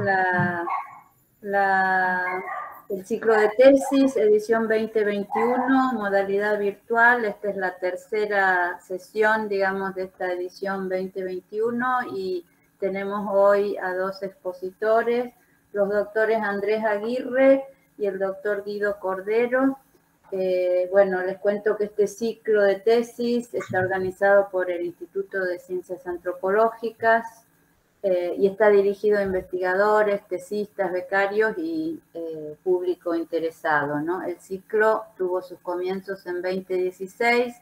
el ciclo de tesis, edición 2021, modalidad virtual. Esta es la tercera sesión, digamos, de esta edición 2021 y tenemos hoy a dos expositores, los doctores Andrés Aguirre y el doctor Guido Cordero. Bueno, les cuento que este ciclo de tesis está organizado por el Instituto de Ciencias Antropológicas y está dirigido a investigadores, tesistas, becarios y público interesado, ¿no? El ciclo tuvo sus comienzos en 2016,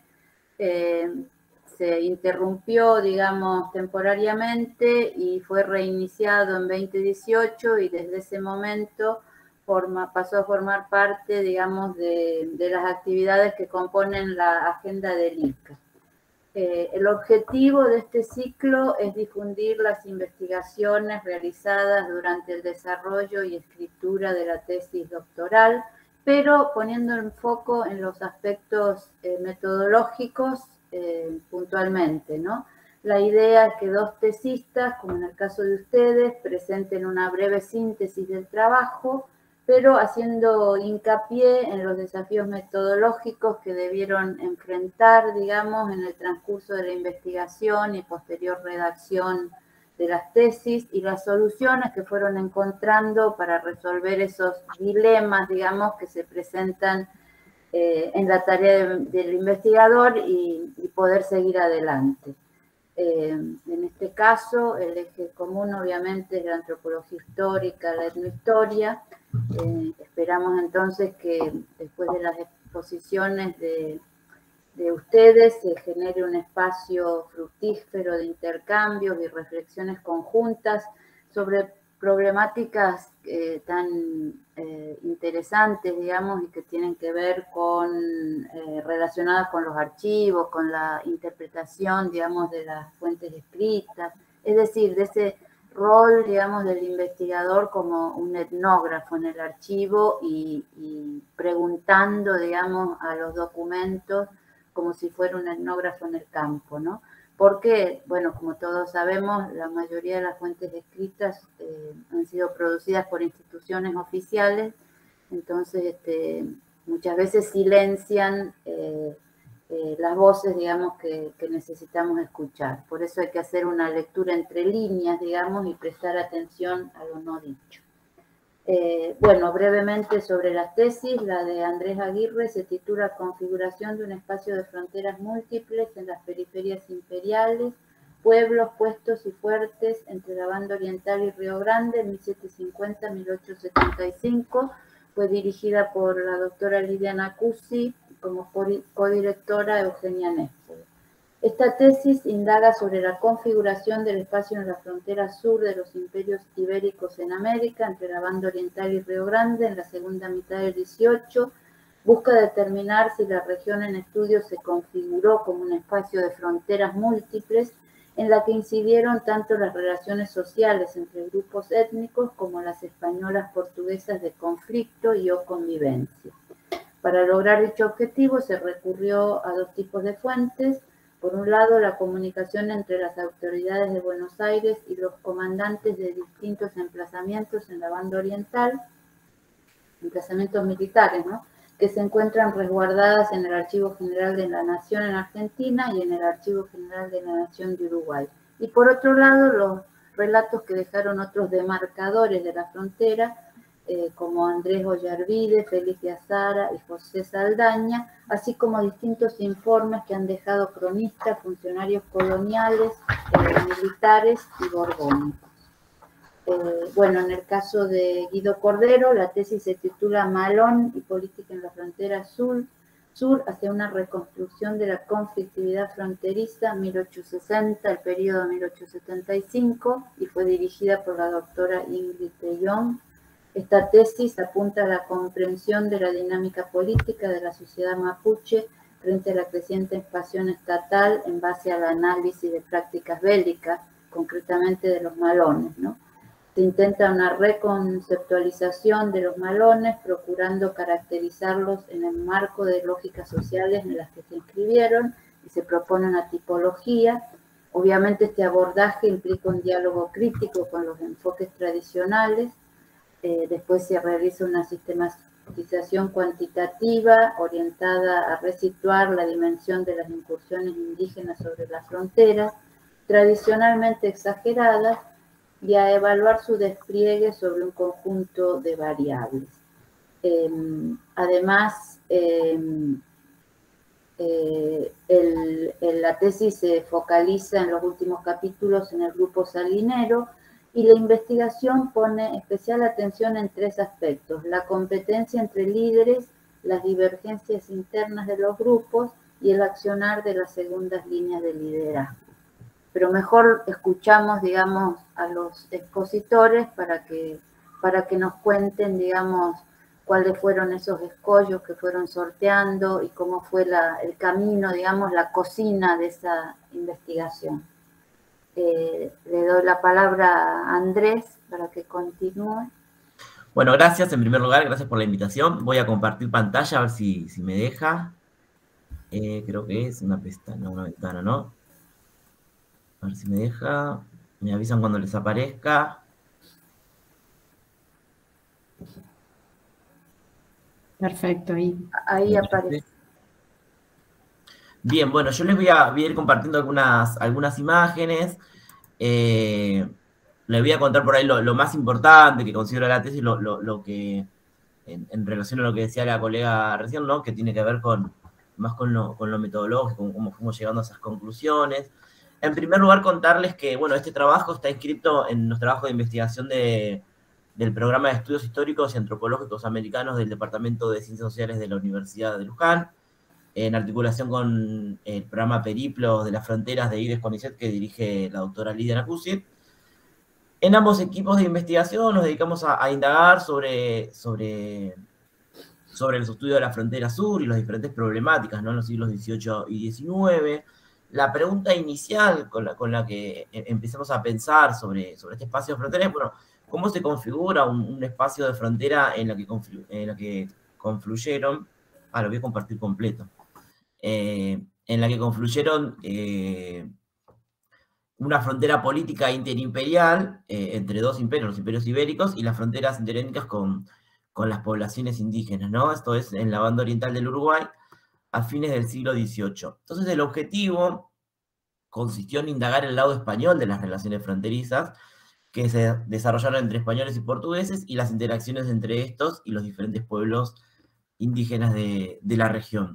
se interrumpió, digamos, temporariamente y fue reiniciado en 2018 y desde ese momento pasó a formar parte, digamos, de las actividades que componen la agenda del ICA. El objetivo de este ciclo es difundir las investigaciones realizadas durante el desarrollo y escritura de la tesis doctoral, pero poniendo el foco en los aspectos metodológicos puntualmente, ¿no? La idea es que dos tesistas, como en el caso de ustedes, presenten una breve síntesis del trabajo, pero haciendo hincapié en los desafíos metodológicos que debieron enfrentar, digamos, en el transcurso de la investigación y posterior redacción de las tesis y las soluciones que fueron encontrando para resolver esos dilemas, digamos, que se presentan en la tarea del investigador y poder seguir adelante. En este caso, el eje común obviamente es la antropología histórica, la etnohistoria. Esperamos entonces que después de las exposiciones de ustedes se genere un espacio fructífero de intercambios y reflexiones conjuntas sobre problemáticas tan interesantes, digamos, y que tienen que ver con, relacionadas con los archivos, con la interpretación, digamos, de las fuentes escritas, es decir, de ese rol, digamos, del investigador como un etnógrafo en el archivo y preguntando, digamos, a los documentos como si fuera un etnógrafo en el campo, ¿no? Porque, bueno, como todos sabemos, la mayoría de las fuentes escritas han sido producidas por instituciones oficiales, entonces muchas veces silencian las voces, digamos, que necesitamos escuchar. Por eso hay que hacer una lectura entre líneas, digamos, y prestar atención a lo no dicho. Bueno, brevemente sobre las tesis, la de Andrés Aguirre se titula Configuración de un espacio de fronteras múltiples en las periferias imperiales, pueblos, puestos y fuertes entre la banda oriental y Río Grande, 1750-1875. Fue dirigida por la doctora Lidiana Cusi, como codirectora Eugenia Néstor. Esta tesis indaga sobre la configuración del espacio en la frontera sur de los imperios ibéricos en América, entre la banda oriental y Río Grande, en la segunda mitad del 18. Busca determinar si la región en estudio se configuró como un espacio de fronteras múltiples en la que incidieron tanto las relaciones sociales entre grupos étnicos como las españolas portuguesas de conflicto y o convivencia. Para lograr dicho objetivo se recurrió a dos tipos de fuentes. Por un lado, la comunicación entre las autoridades de Buenos Aires y los comandantes de distintos emplazamientos en la banda oriental, emplazamientos militares, ¿no?, que se encuentran resguardadas en el Archivo General de la Nación en Argentina y en el Archivo General de la Nación de Uruguay. Y por otro lado, los relatos que dejaron otros demarcadores de la frontera, como Andrés Ollarvide, Félix de Azara y José Saldaña, así como distintos informes que han dejado cronistas, funcionarios coloniales, militares y borbónicos. Bueno, en el caso de Guido Cordero, la tesis se titula Malón y política en la frontera sur hacia una reconstrucción de la conflictividad fronteriza 1860, el periodo 1875, y fue dirigida por la doctora Ingrid de Jong. Esta tesis apunta a la comprensión de la dinámica política de la sociedad mapuche frente a la creciente expansión estatal en base al análisis de prácticas bélicas, concretamente de los malones, ¿no? Se intenta una reconceptualización de los malones, procurando caracterizarlos en el marco de lógicas sociales en las que se inscribieron, y se propone una tipología. Obviamente este abordaje implica un diálogo crítico con los enfoques tradicionales. Después se realiza una sistematización cuantitativa orientada a resituar la dimensión de las incursiones indígenas sobre las fronteras, tradicionalmente exageradas, y a evaluar su despliegue sobre un conjunto de variables. Además, la tesis se focaliza en los últimos capítulos en el grupo salinero, y la investigación pone especial atención en 3 aspectos: la competencia entre líderes, las divergencias internas de los grupos y el accionar de las segundas líneas de liderazgo. Pero mejor escuchamos, digamos, a los expositores para que nos cuenten, digamos, cuáles fueron esos escollos que fueron sorteando y cómo fue el camino, digamos, la cocina de esa investigación. Le doy la palabra a Andrés para que continúe. Bueno, gracias en primer lugar, gracias por la invitación. Voy a compartir pantalla a ver si me deja. Creo que es una pestaña, una ventana, ¿no? A ver si me deja. Me avisan cuando les aparezca. Perfecto, ahí aparece. Bien, bueno, yo les voy a ir compartiendo algunas imágenes. Les voy a contar por ahí lo más importante que considero la tesis, lo que, en relación a lo que decía la colega recién, ¿no? Que tiene que ver más con lo metodológico, con cómo fuimos llegando a esas conclusiones. En primer lugar, contarles que, bueno, este trabajo está inscrito en los trabajos de investigación del Programa de Estudios Históricos y Antropológicos Americanos del Departamento de Ciencias Sociales de la Universidad de Luján, en articulación con el programa Periplos de las Fronteras de IDES CONICET, que dirige la doctora Lidia Nacusi. En ambos equipos de investigación nos dedicamos a indagar sobre el estudio de la frontera sur y las diferentes problemáticas, ¿no? En los siglos XVIII y XIX. La pregunta inicial con la que empezamos a pensar sobre este espacio de frontera es, bueno, ¿cómo se configura un espacio de frontera en la que confluyeron? Lo voy a compartir completo. En la que confluyeron una frontera política interimperial entre 2 imperios, los imperios ibéricos, y las fronteras interétnicas con las poblaciones indígenas, ¿no? Esto es en la banda oriental del Uruguay, a fines del siglo XVIII. Entonces el objetivo consistió en indagar el lado español de las relaciones fronterizas que se desarrollaron entre españoles y portugueses, y las interacciones entre estos y los diferentes pueblos indígenas de la región.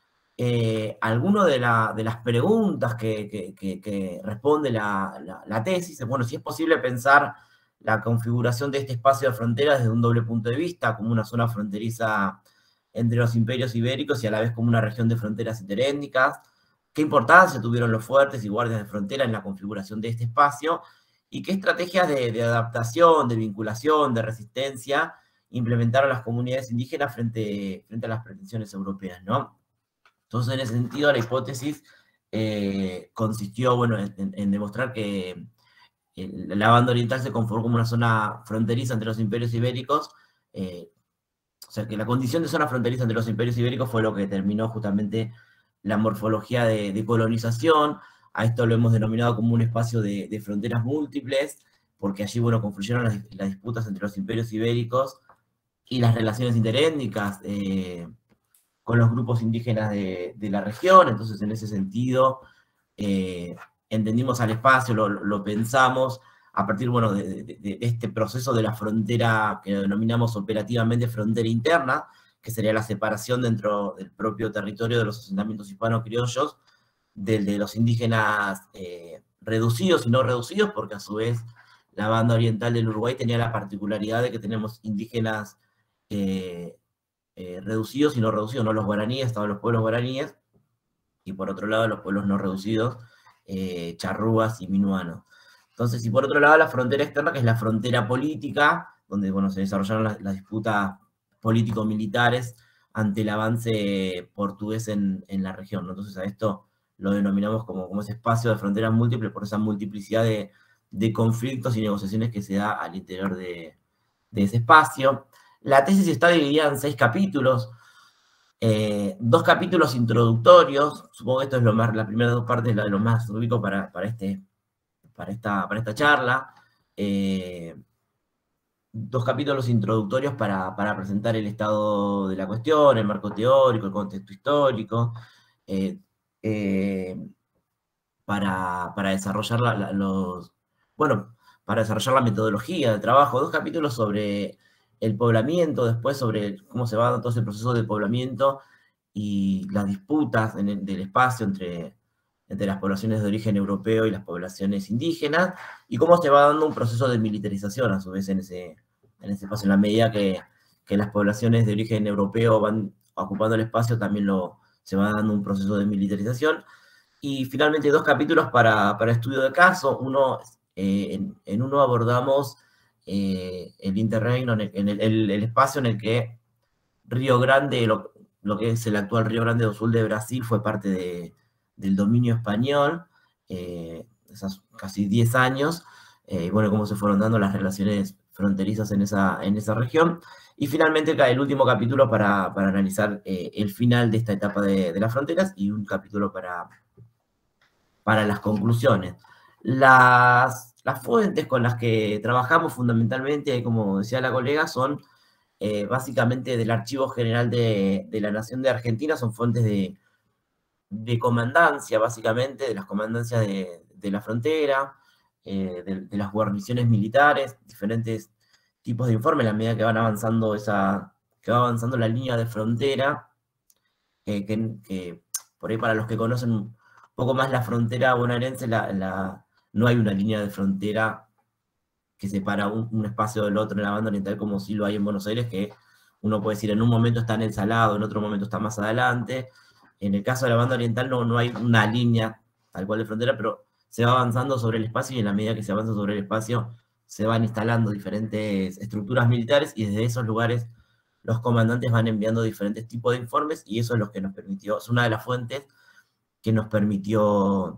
Algunas de las preguntas que responde la tesis, bueno, si es posible pensar la configuración de este espacio de frontera desde un doble punto de vista, como una zona fronteriza entre los imperios ibéricos y a la vez como una región de fronteras interétnicas. ¿Qué importancia tuvieron los fuertes y guardias de frontera en la configuración de este espacio? ¿Y qué estrategias de adaptación, de vinculación, de resistencia implementaron las comunidades indígenas frente a las pretensiones europeas, ¿no? Entonces, en ese sentido, la hipótesis consistió, bueno, en demostrar que la banda oriental se conformó como una zona fronteriza entre los imperios ibéricos, o sea, que la condición de zona fronteriza entre los imperios ibéricos fue lo que determinó justamente la morfología de colonización. A esto lo hemos denominado como un espacio de fronteras múltiples, porque allí, bueno, confluyeron las disputas entre los imperios ibéricos y las relaciones interétnicas con los grupos indígenas de la región. Entonces, en ese sentido, entendimos al espacio, lo pensamos a partir, bueno, de este proceso de la frontera que denominamos operativamente frontera interna, que sería la separación dentro del propio territorio de los asentamientos hispano-criollos de los indígenas reducidos y no reducidos, porque a su vez la banda oriental del Uruguay tenía la particularidad de que tenemos indígenas reducidos y no reducidos, ¿no? Los guaraníes, estaban los pueblos guaraníes, y por otro lado los pueblos no reducidos, charrúas y minuanos. Entonces, y por otro lado la frontera externa, que es la frontera política, donde, bueno, se desarrollaron las disputas político-militares ante el avance portugués en la región, ¿no? Entonces a esto lo denominamos como ese espacio de fronteras múltiples, por esa multiplicidad de conflictos y negociaciones que se da al interior de ese espacio. La tesis está dividida en 6 capítulos. 2 capítulos introductorios, supongo que esto es las primeras 2 partes, lo más rico para esta charla. 2 capítulos introductorios para presentar el estado de la cuestión, el marco teórico, el contexto histórico, para desarrollar para desarrollar la metodología de trabajo. 2 capítulos sobre el poblamiento, después sobre cómo se va dando todo ese proceso de poblamiento y las disputas del espacio entre las poblaciones de origen europeo y las poblaciones indígenas, y cómo se va dando un proceso de militarización a su vez en ese espacio, en la medida que las poblaciones de origen europeo van ocupando el espacio, también se va dando un proceso de militarización. Y finalmente 2 capítulos para estudio de caso. En uno abordamos el interregno, el espacio en el que Río Grande, lo que es el actual Río Grande do Sul de Brasil, fue parte del dominio español, esos casi 10 años, bueno, cómo se fueron dando las relaciones fronterizas en esa región. Y finalmente el último capítulo para analizar el final de esta etapa de las fronteras, y un capítulo para las conclusiones. Las fuentes con las que trabajamos fundamentalmente, como decía la colega, son básicamente del Archivo General de la Nación de Argentina, son fuentes de comandancia, básicamente, de las comandancias de la frontera, de las guarniciones militares, diferentes tipos de informes, a la medida que van avanzando que va avanzando la línea de frontera, que por ahí, para los que conocen un poco más la frontera bonaerense, no hay una línea de frontera que separa un espacio del otro en la banda oriental, como sí lo hay en Buenos Aires, que uno puede decir en un momento está en el Salado, en otro momento está más adelante. En el caso de la banda oriental no hay una línea tal cual de frontera, pero se va avanzando sobre el espacio, y en la medida que se avanza sobre el espacio se van instalando diferentes estructuras militares, y desde esos lugares los comandantes van enviando diferentes tipos de informes, y eso es lo que nos permitió, es una de las fuentes que nos permitió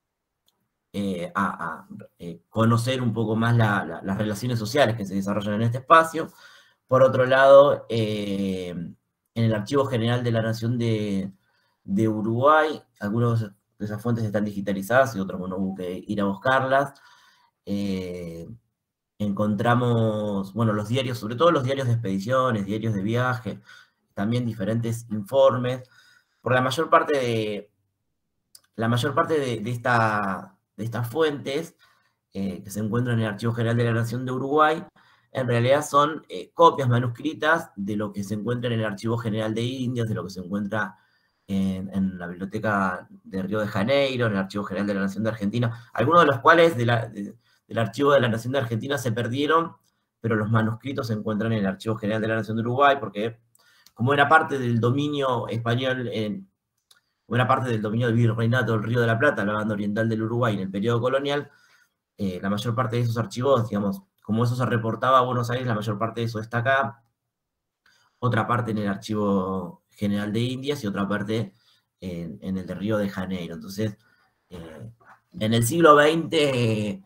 conocer un poco más las relaciones sociales que se desarrollan en este espacio. Por otro lado, en el Archivo General de la Nación de Uruguay, algunas de esas fuentes están digitalizadas y otras, bueno, hubo que ir a buscarlas. Encontramos, bueno, los diarios, sobre todo los diarios de expediciones, diarios de viaje, también diferentes informes. Por la mayor parte de estas fuentes que se encuentran en el Archivo General de la Nación de Uruguay, en realidad son copias manuscritas de lo que se encuentra en el Archivo General de Indias, de lo que se encuentra en la Biblioteca de Río de Janeiro, en el Archivo General de la Nación de Argentina, algunos de los cuales del Archivo de la Nación de Argentina se perdieron, pero los manuscritos se encuentran en el Archivo General de la Nación de Uruguay, porque como era parte del dominio español, era parte del dominio del Virreinato del Río de la Plata, la banda oriental del Uruguay, en el periodo colonial, la mayor parte de esos archivos, digamos, como eso se reportaba a Buenos Aires, la mayor parte de eso está acá, otra parte en el Archivo General de Indias y otra parte en el de Río de Janeiro. Entonces, en el siglo XX,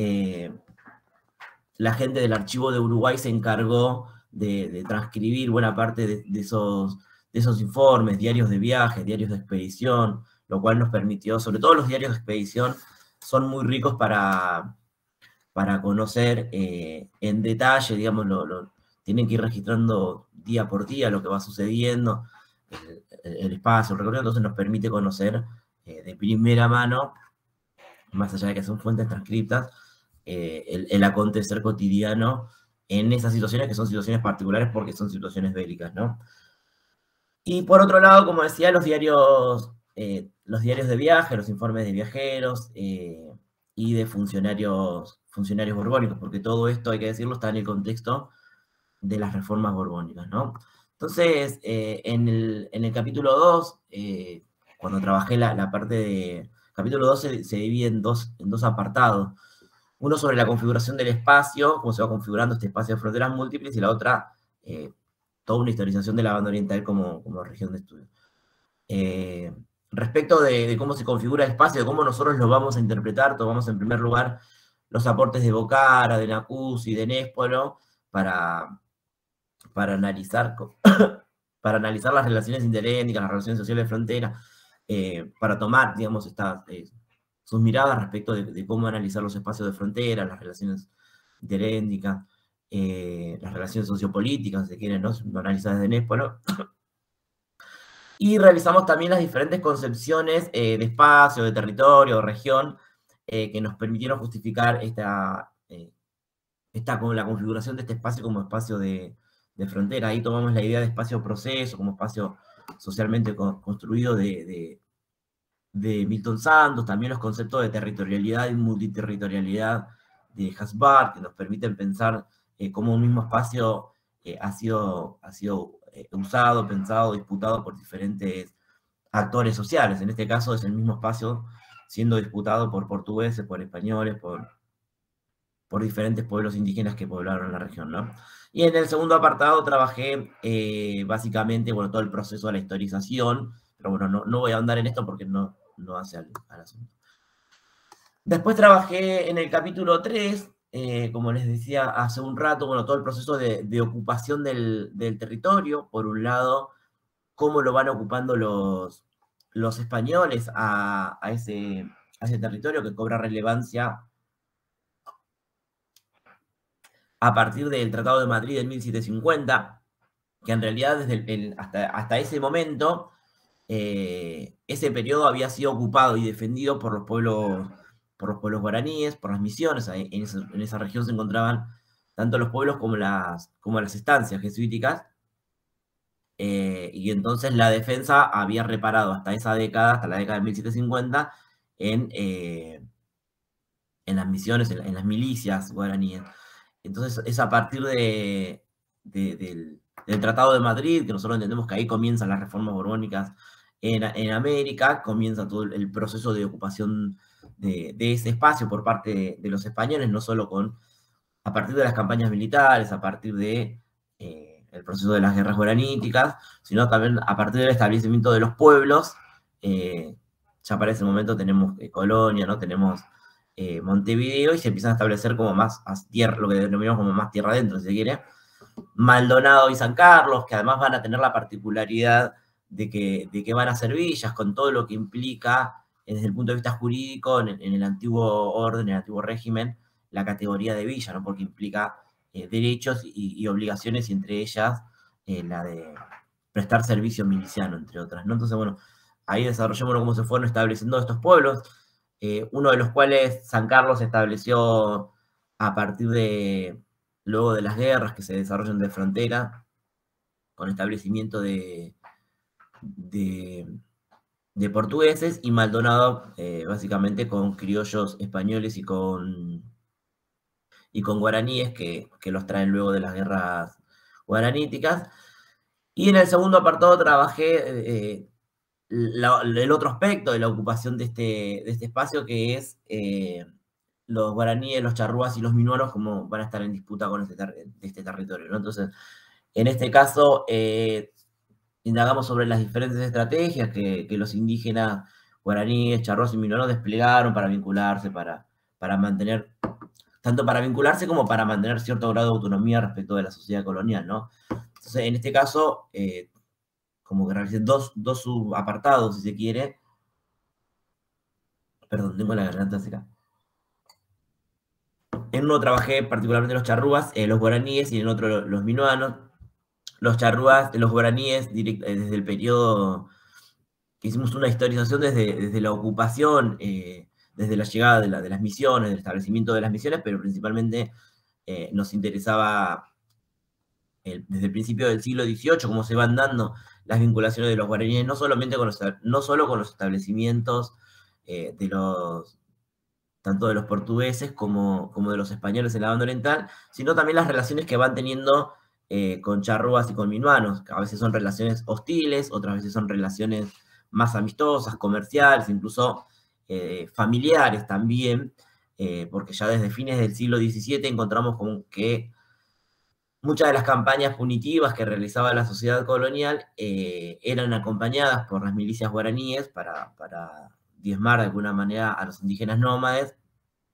la gente del Archivo de Uruguay se encargó de transcribir buena parte de esos informes, diarios de viaje, diarios de expedición, lo cual nos permitió, sobre todo los diarios de expedición, son muy ricos para conocer en detalle, digamos, tienen que ir registrando día por día lo que va sucediendo, el espacio, el recorrido, entonces nos permite conocer de primera mano, más allá de que son fuentes transcriptas, el acontecer cotidiano en esas situaciones, que son situaciones particulares porque son situaciones bélicas, ¿no? Y por otro lado, como decía, los diarios de viaje, los informes de viajeros y de funcionarios borbónicos, porque todo esto, hay que decirlo, está en el contexto de las reformas borbónicas, ¿no? Entonces, en el capítulo 2, cuando trabajé la parte de... Capítulo 2 se divide en dos apartados. Uno sobre la configuración del espacio, cómo se va configurando este espacio de fronteras múltiples, y la otra, toda una historización de la banda oriental como región de estudio. Respecto de cómo se configura el espacio, de cómo nosotros lo vamos a interpretar, tomamos en primer lugar los aportes de Bocara, de Nacuz y de Nespolo para analizar para analizar las relaciones interétnicas, las relaciones sociales de frontera, para tomar, digamos, sus miradas respecto de cómo analizar los espacios de frontera, las relaciones interétnicas, las relaciones sociopolíticas, si quieren, ¿no? Analizadas desde Nespolo. Y realizamos también las diferentes concepciones de espacio, de territorio, región, que nos permitieron justificar la configuración de este espacio como espacio de frontera. Ahí tomamos la idea de espacio-proceso como espacio socialmente construido de Milton Santos, también los conceptos de territorialidad y multiterritorialidad de Hasbard, que nos permiten pensar cómo un mismo espacio ha sido usado, pensado, disputado por diferentes actores sociales. En este caso es el mismo espacio siendo disputado por portugueses, por españoles, por diferentes pueblos indígenas que poblaron la región, ¿no? Y en el segundo apartado trabajé básicamente, bueno, todo el proceso de la historización, pero bueno, no voy a ahondar en esto porque no hace al asunto. Después trabajé en el capítulo 3, como les decía hace un rato, bueno, todo el proceso de ocupación del territorio. Por un lado, cómo lo van ocupando los españoles a ese territorio que cobra relevancia a partir del Tratado de Madrid en 1750, que en realidad hasta ese momento, ese periodo había sido ocupado y defendido por los pueblos guaraníes, por las misiones. En esa región se encontraban tanto los pueblos como las estancias jesuíticas, y entonces la defensa había reparado hasta esa década, hasta la década de 1750, en las misiones, en las milicias guaraníes. Entonces es a partir del Tratado de Madrid, que nosotros entendemos que ahí comienzan las reformas borbónicas en América, comienza todo el proceso de ocupación de ese espacio por parte de los españoles, no solo a partir de las campañas militares, a partir de el proceso de las guerras guaraníticas, sino también a partir del establecimiento de los pueblos. Ya para ese momento tenemos Colonia, ¿no? Tenemos Montevideo, y se empiezan a establecer como más tierra, lo que denominamos como más tierra adentro, si se quiere. Maldonado y San Carlos, que además van a tener la particularidad de que van a ser villas, con todo lo que implica desde el punto de vista jurídico en el antiguo orden, en el antiguo régimen, la categoría de villa, ¿no? Porque implica derechos y obligaciones, y entre ellas la de prestar servicio miliciano, entre otras, ¿no? Entonces, bueno, ahí desarrollamos cómo se fueron estableciendo estos pueblos, uno de los cuales San Carlos se estableció a partir luego de las guerras que se desarrollan de frontera, con establecimiento de portugueses, y Maldonado básicamente con criollos españoles y con guaraníes que los traen luego de las guerras guaraníticas. Y en el segundo apartado trabajé el otro aspecto de la ocupación de este espacio, que es los guaraníes, los charrúas y los minuanos, como van a estar en disputa con este territorio, ¿no? Entonces, en este caso, indagamos sobre las diferentes estrategias que los indígenas guaraníes, charrúas y minuanos desplegaron para vincularse, para mantener, tanto para vincularse como para mantener cierto grado de autonomía respecto de la sociedad colonial, ¿no? Entonces, en este caso, como que realicé dos subapartados, si se quiere. Perdón, tengo la garganta seca. En uno trabajé particularmente los charrúas, los guaraníes, y en otro los minuanos. Los charrúas, los guaraníes, desde el periodo que hicimos una historización desde la ocupación, desde la llegada de las misiones, del establecimiento de las misiones, pero principalmente nos interesaba desde el principio del siglo XVIII, cómo se van dando las vinculaciones de los guaraníes, no solo con los establecimientos tanto de los portugueses como de los españoles en la banda oriental, sino también las relaciones que van teniendo con charrúas y con minuanos, que a veces son relaciones hostiles, otras veces son relaciones más amistosas, comerciales, incluso familiares también, porque ya desde fines del siglo XVII encontramos como que muchas de las campañas punitivas que realizaba la sociedad colonial eran acompañadas por las milicias guaraníes para diezmar de alguna manera a los indígenas nómades,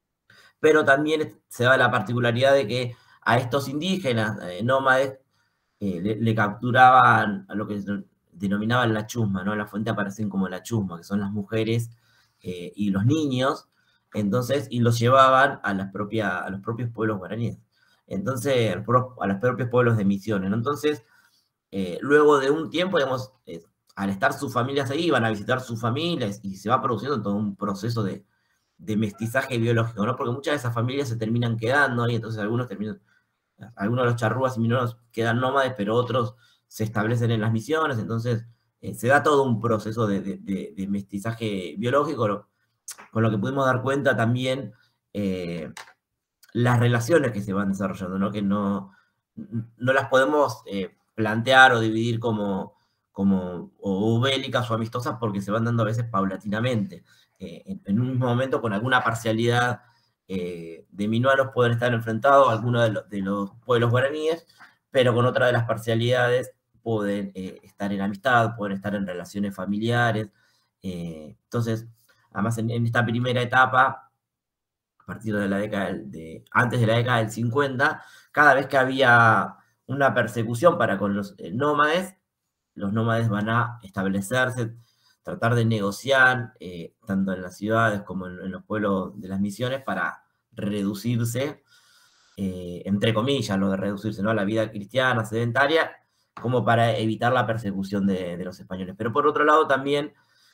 pero también se da la particularidad de que a estos indígenas nómades le capturaban a lo que denominaban la chusma, ¿no? En la fuente aparecen como la chusma, que son las mujeres y los niños, entonces, y los llevaban a los propios pueblos guaraníes. Entonces, a los propios pueblos de Misiones, ¿no? Entonces, luego de un tiempo, digamos, al estar sus familias ahí, van a visitar sus familias y se va produciendo todo un proceso de mestizaje biológico, ¿no? Porque muchas de esas familias se terminan quedando ahí, entonces algunos de los charrúas y minoros quedan nómades, pero otros se establecen en las misiones, entonces se da todo un proceso de mestizaje biológico, con lo que pudimos dar cuenta también las relaciones que se van desarrollando, ¿no? Que no las podemos plantear o dividir como o bélicas o amistosas porque se van dando a veces paulatinamente. En un mismo momento, con alguna parcialidad de minuanos pueden estar enfrentados a algunos de los pueblos guaraníes, pero con otra de las parcialidades pueden estar en amistad, pueden estar en relaciones familiares. Entonces, además en esta primera etapa, a partir de la década antes de la década del 50, cada vez que había una persecución para con los nómades van a establecerse, tratar de negociar, tanto en las ciudades como en los pueblos de las misiones, para reducirse, entre comillas, lo de reducirse, ¿no? A la vida cristiana, sedentaria, como para evitar la persecución de los españoles. Pero por otro lado también,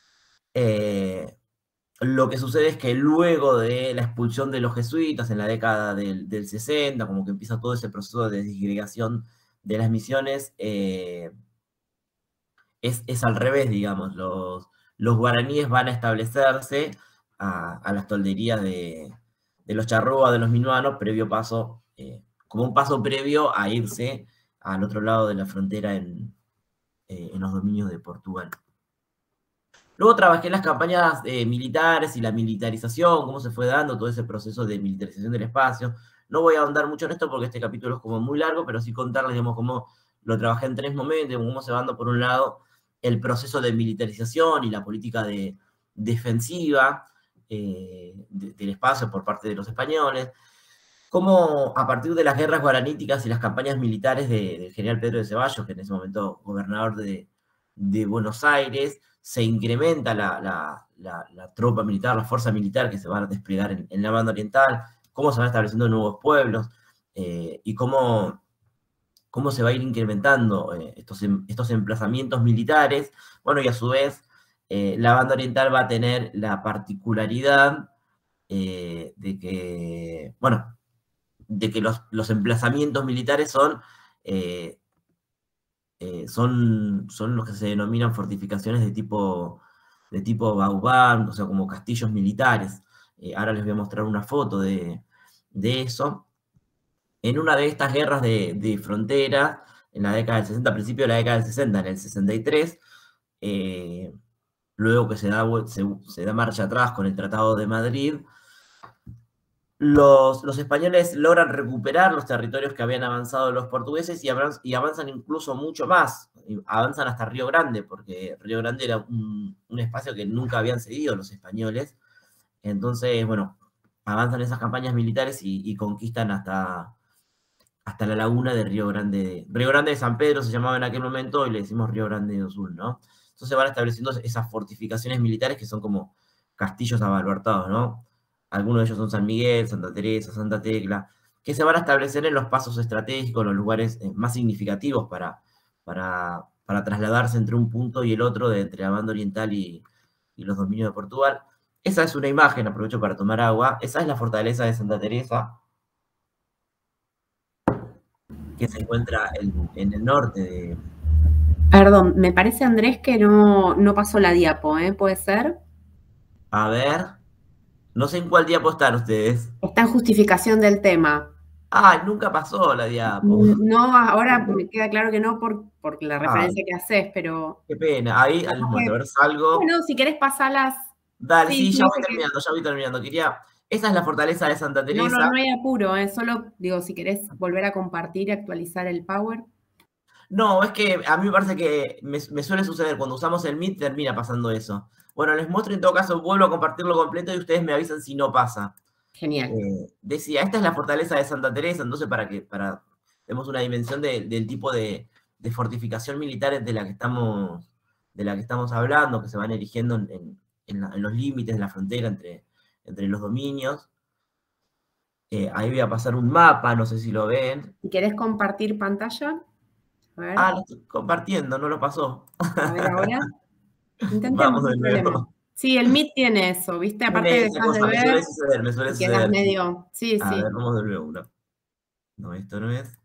lo que sucede es que luego de la expulsión de los jesuitas en la década del 60, como que empieza todo ese proceso de disgregación de las misiones, es al revés, digamos. Los guaraníes van a establecerse a las tolderías de los charrúas, de los minuanos, como un paso previo a irse al otro lado de la frontera en los dominios de Portugal. Luego trabajé en las campañas militares y la militarización, cómo se fue dando todo ese proceso de militarización del espacio. No voy a ahondar mucho en esto porque este capítulo es como muy largo, pero sí contarles, digamos, cómo lo trabajé en 3 momentos, cómo se va dando, por un lado, el proceso de militarización y la política defensiva del espacio por parte de los españoles, cómo a partir de las guerras guaraníticas y las campañas militares del general Pedro de Ceballos, que en ese momento gobernador de Buenos Aires, se incrementa la tropa militar, la fuerza militar que se va a desplegar en la banda oriental, cómo se van estableciendo nuevos pueblos, y cómo se va a ir incrementando estos emplazamientos militares. Bueno, y a su vez, la banda oriental va a tener la particularidad de que los emplazamientos militares son los que se denominan fortificaciones de tipo Vauban, o sea, como castillos militares. Ahora les voy a mostrar una foto de eso. En una de estas guerras de frontera, en la década del 60, a principio de la década del 60, en el 63, luego que se da marcha atrás con el Tratado de Madrid, los españoles logran recuperar los territorios que habían avanzado los portugueses y avanzan incluso mucho más, avanzan hasta Río Grande, porque Río Grande era un espacio que nunca habían cedido los españoles. Entonces, bueno, avanzan esas campañas militares y conquistan hasta la laguna de Río Grande. Río Grande de San Pedro se llamaba en aquel momento y le decimos Río Grande do Sul, ¿no? Entonces van estableciendo esas fortificaciones militares que son como castillos abaluartados, ¿no? Algunos de ellos son San Miguel, Santa Teresa, Santa Tecla, que se van a establecer en los pasos estratégicos, en los lugares más significativos para trasladarse entre un punto y el otro, entre la banda oriental y los dominios de Portugal. Esa es una imagen, aprovecho para tomar agua. Esa es la fortaleza de Santa Teresa, que se encuentra en el norte de... Perdón, me parece, Andrés, que no pasó la diapo, ¿eh? ¿Puede ser? A ver, no sé en cuál diapo están ustedes. Está en justificación del tema. ¡Ay, nunca pasó la diapo! No, ahora me queda claro que no por la referencia que haces, pero... Qué pena, ahí al ver salgo... Bueno, si querés pasarlas... Dale, sí, ya voy terminando. Esa es la fortaleza de Santa Teresa. No hay apuro, solo digo, si querés volver a compartir y actualizar el Power. No, es que a mí me parece que me suele suceder, cuando usamos el Meet termina pasando eso. Bueno, les muestro, en todo caso, vuelvo a compartirlo completo y ustedes me avisan si no pasa. Genial. Decía, esta es la fortaleza de Santa Teresa, entonces para demos una dimensión del tipo de fortificación militar de la que estamos hablando, que se van erigiendo en los límites de la frontera entre los dominios. Ahí voy a pasar un mapa, no sé si lo ven. ¿Y querés compartir pantalla? A ver. Lo estoy compartiendo, no lo pasó. A ver ahora. Intentemos, Vamos no de hay nuevo. problema. Sí, el Meet tiene eso, ¿viste? Aparte Tiene de esa dejas de cosa, me suele ver suceder, me suele y quedas suceder. medio... Sí, A sí. ver, vamos de nuevo. No, esto no es.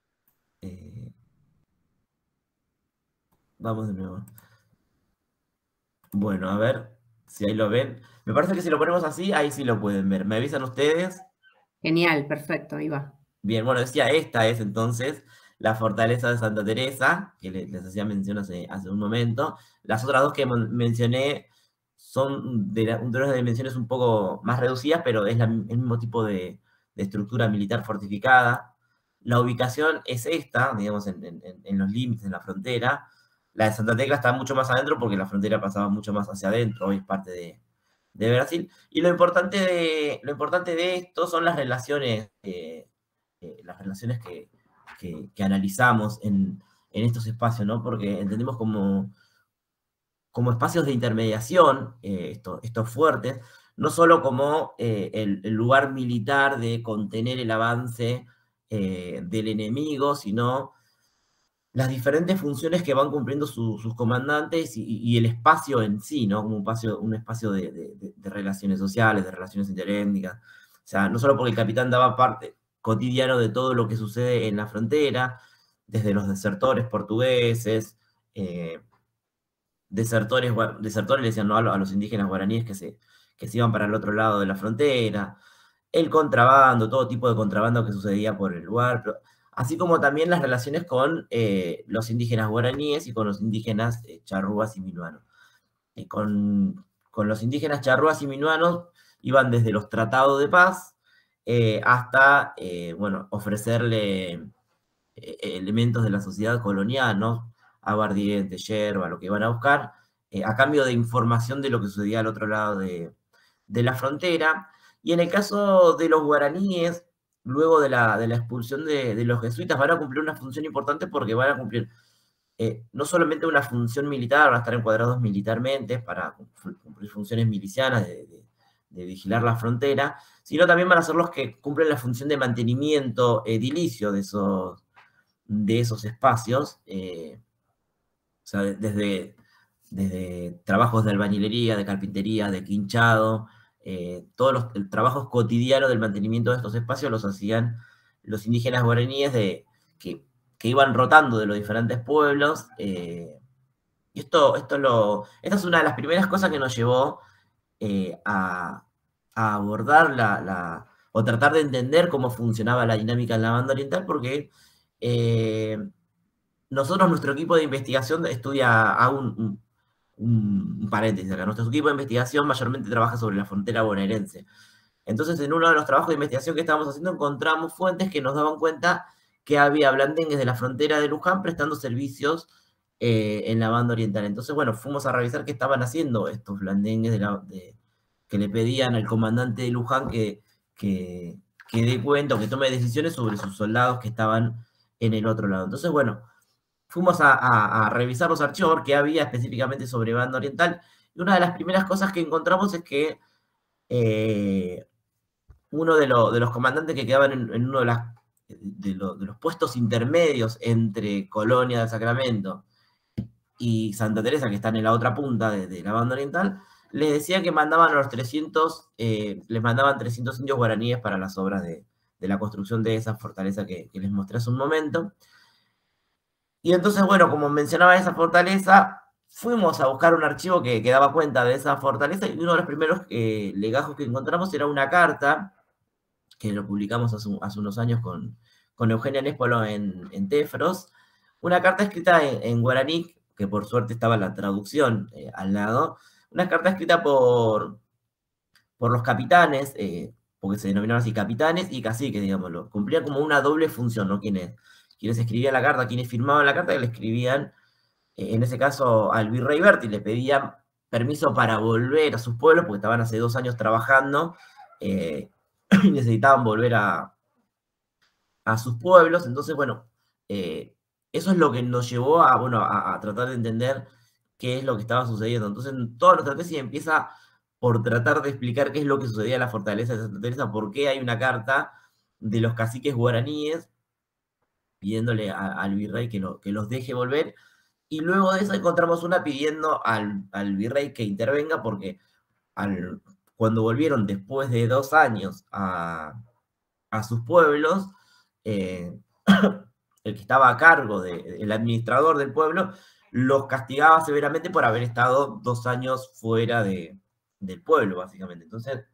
Vamos de nuevo. Bueno, a ver si ahí lo ven. Me parece que si lo ponemos así, ahí sí lo pueden ver. ¿Me avisan ustedes? Genial, perfecto, ahí va. Bien, bueno, decía, esta es entonces la fortaleza de Santa Teresa, que les hacía mención hace un momento. Las otras dos que mencioné son de unas dimensiones un poco más reducidas, pero es el mismo tipo de estructura militar fortificada. La ubicación es esta, digamos, en los límites, en la frontera. La de Santa Tecla está mucho más adentro porque la frontera pasaba mucho más hacia adentro, hoy es parte de Brasil. Y lo importante de esto son las relaciones que analizamos en estos espacios, ¿no? Porque entendemos como espacios de intermediación, estos fuertes, no solo como el lugar militar de contener el avance del enemigo, sino las diferentes funciones que van cumpliendo sus comandantes y el espacio en sí, ¿no? Como un espacio de relaciones sociales, de relaciones interétnicas. O sea, no solo porque el capitán daba parte cotidiano de todo lo que sucede en la frontera, desde los desertores portugueses, desertores le decían, ¿no? a los indígenas guaraníes que se iban para el otro lado de la frontera, el contrabando, todo tipo de contrabando que sucedía por el lugar, así como también las relaciones con los indígenas guaraníes y con los indígenas charrúas y minuanos. Con los indígenas charrúas y minuanos iban desde los tratados de paz hasta, bueno, ofrecerle elementos de la sociedad colonial, ¿no? Aguardiente, yerba, lo que iban a buscar, a cambio de información de lo que sucedía al otro lado de la frontera. Y en el caso de los guaraníes, luego de la expulsión de los jesuitas, van a cumplir una función importante porque van a cumplir no solamente una función militar, van a estar encuadrados militarmente para cumplir funciones milicianas de vigilar la frontera, sino también van a ser los que cumplen la función de mantenimiento edilicio de esos espacios, o sea, desde trabajos de albañilería, de carpintería, de quinchado, todos los trabajos cotidianos del mantenimiento de estos espacios los hacían los indígenas guaraníes que iban rotando de los diferentes pueblos, y esta es una de las primeras cosas que nos llevó a abordar o tratar de entender cómo funcionaba la dinámica en la banda oriental, porque nosotros, nuestro equipo de investigación hago un paréntesis acá, nuestro equipo de investigación mayormente trabaja sobre la frontera bonaerense. Entonces, en uno de los trabajos de investigación que estábamos haciendo, encontramos fuentes que nos daban cuenta que había blandengues de la frontera de Luján prestando servicios en la banda oriental. Entonces, bueno, fuimos a revisar qué estaban haciendo estos blandengues que le pedían al comandante de Luján que dé cuenta o que tome decisiones sobre sus soldados que estaban en el otro lado. Entonces, bueno, fuimos a revisar los archivos que había específicamente sobre banda oriental, y una de las primeras cosas que encontramos es que uno de los comandantes que quedaban en uno de los puestos intermedios entre Colonia del Sacramento y Santa Teresa, que están en la otra punta de la banda oriental, les decía que mandaban a los 300, les mandaban 300 indios guaraníes para las obras de la construcción de esa fortaleza que les mostré hace un momento. Y entonces, bueno, como mencionaba esa fortaleza, fuimos a buscar un archivo que daba cuenta de esa fortaleza, y uno de los primeros legajos que encontramos era una carta, que lo publicamos hace unos años con Eugenia Nespolo en Tefros, una carta escrita en guaraní, que por suerte estaba la traducción al lado, una carta escrita por los capitanes, porque se denominaban así capitanes y caciques, digámoslo, cumplían como una doble función, ¿no? Quienes escribían la carta, quienes firmaban la carta, que le escribían, en ese caso, al virrey Berti, le pedían permiso para volver a sus pueblos, porque estaban hace 2 años trabajando, y necesitaban volver a sus pueblos. Entonces, bueno, eso es lo que nos llevó a, bueno, a tratar de entender qué es lo que estaba sucediendo. Entonces, toda nuestra tesis empieza por tratar de explicar qué es lo que sucedía en la fortaleza de Santa Teresa, por qué hay una carta de los caciques guaraníes pidiéndole al virrey que los deje volver, y luego de eso encontramos una pidiendo al virrey que intervenga, porque cuando volvieron después de 2 años a sus pueblos, el que estaba a cargo, el administrador del pueblo, los castigaba severamente por haber estado 2 años fuera del pueblo, básicamente. Entonces,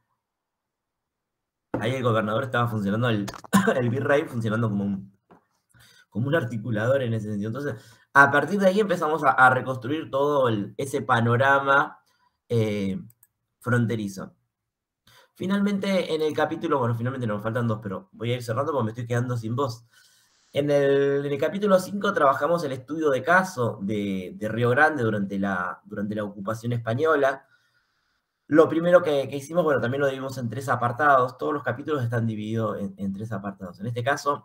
ahí el gobernador estaba funcionando, el virrey funcionando como un articulador en ese sentido. Entonces, a partir de ahí empezamos a reconstruir todo ese panorama fronterizo. Finalmente, en el capítulo, bueno, finalmente nos faltan 2, pero voy a ir cerrando porque me estoy quedando sin voz. En el capítulo 5 trabajamos el estudio de caso de Río Grande durante la ocupación española. Lo primero que hicimos, bueno, también lo dividimos en 3 apartados. Todos los capítulos están divididos en 3 apartados. En este caso,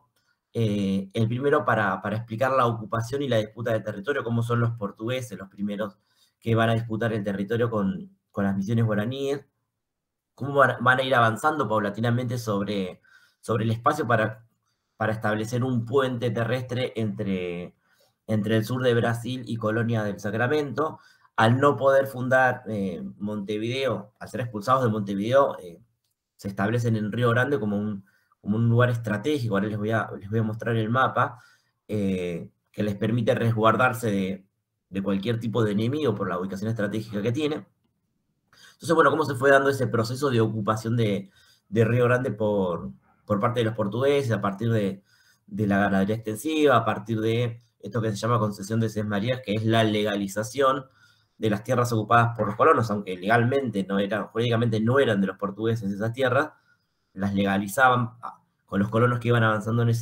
el primero para explicar la ocupación y la disputa del territorio, cómo son los portugueses los primeros que van a disputar el territorio con las misiones guaraníes, cómo van a ir avanzando paulatinamente sobre el espacio para establecer un puente terrestre entre el sur de Brasil y Colonia del Sacramento. Al no poder fundar Montevideo, al ser expulsados de Montevideo, se establecen en Río Grande como un lugar estratégico. Ahora les voy a mostrar el mapa, que les permite resguardarse de cualquier tipo de enemigo por la ubicación estratégica que tiene. Entonces, bueno, cómo se fue dando ese proceso de ocupación de Río Grande por parte de los portugueses, a partir de la ganadería extensiva, a partir de esto que se llama concesión de Ses Marías, que es la legalización de las tierras ocupadas por los colonos, aunque legalmente jurídicamente no eran de los portugueses esas tierras, las legalizaban con los colonos que iban avanzando en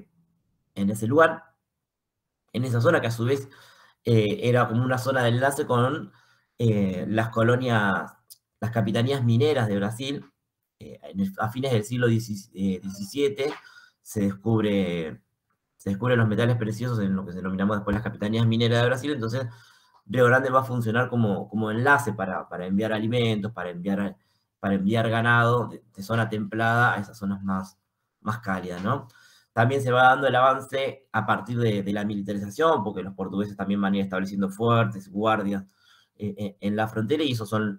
ese lugar, en esa zona que a su vez era como una zona de enlace con las colonias, las capitanías mineras de Brasil. A fines del siglo XVII se descubren los metales preciosos en lo que denominamos después las capitanías mineras de Brasil. Entonces, Río Grande va a funcionar como enlace para enviar alimentos, para enviar ganado de zona templada a esas zonas más cálidas, ¿no? También se va dando el avance a partir de la militarización, porque los portugueses también van a ir estableciendo fuertes, guardias en la frontera, y esos son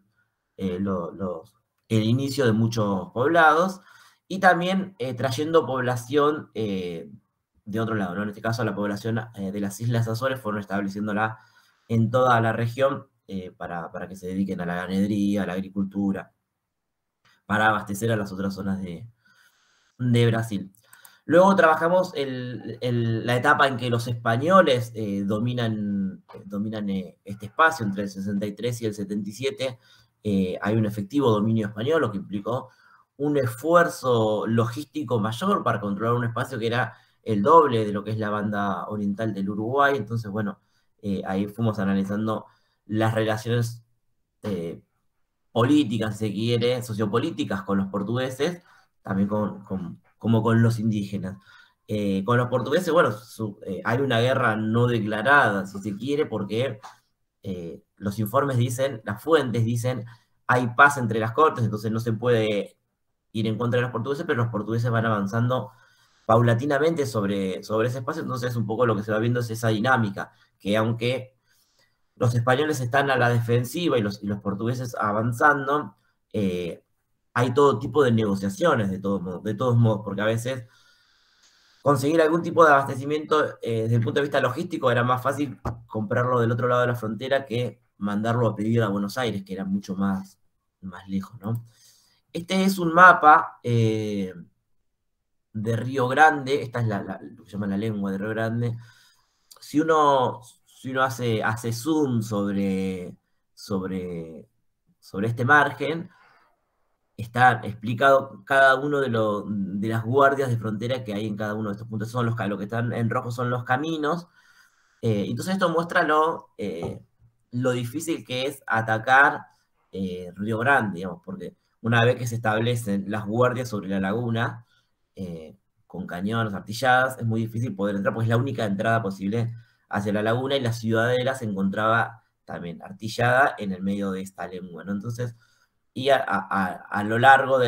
el inicio de muchos poblados, y también trayendo población de otro lado, ¿no? En este caso, la población de las Islas Azores fueron estableciéndola en toda la región para que se dediquen a la ganadería, a la agricultura, para abastecer a las otras zonas de Brasil. Luego trabajamos la etapa en que los españoles dominan este espacio entre el 63 y el 77. Hay un efectivo dominio español, lo que implicó un esfuerzo logístico mayor para controlar un espacio que era el doble de lo que es la banda oriental del Uruguay. Entonces, bueno, ahí fuimos analizando las relaciones políticas, si se quiere, sociopolíticas con los portugueses, también como con los indígenas. Con los portugueses, bueno, hay una guerra no declarada, si se quiere, porque los informes dicen, las fuentes dicen, hay paz entre las cortes, entonces no se puede ir en contra de los portugueses, pero los portugueses van avanzando paulatinamente sobre ese espacio. Entonces un poco lo que se va viendo es esa dinámica, que aunque los españoles están a la defensiva y los portugueses avanzando, hay todo tipo de negociaciones de todos modos, porque a veces conseguir algún tipo de abastecimiento desde el punto de vista logístico era más fácil comprarlo del otro lado de la frontera que mandarlo a pedir a Buenos Aires, que era mucho más lejos, ¿no? Este es un mapa de Río Grande. Esta es lo que se llama la lengua de Río Grande. Si uno hace zoom sobre este margen, está explicado cada uno de las guardias de frontera que hay en cada uno de estos puntos. Lo que están en rojo son los caminos. Entonces esto muestra lo difícil que es atacar Río Grande, digamos, porque una vez que se establecen las guardias sobre la laguna, con cañones, artilladas, es muy difícil poder entrar, porque es la única entrada posible hacia la laguna, y la ciudadela se encontraba también artillada en el medio de esta lengua, ¿no? Entonces, y a lo largo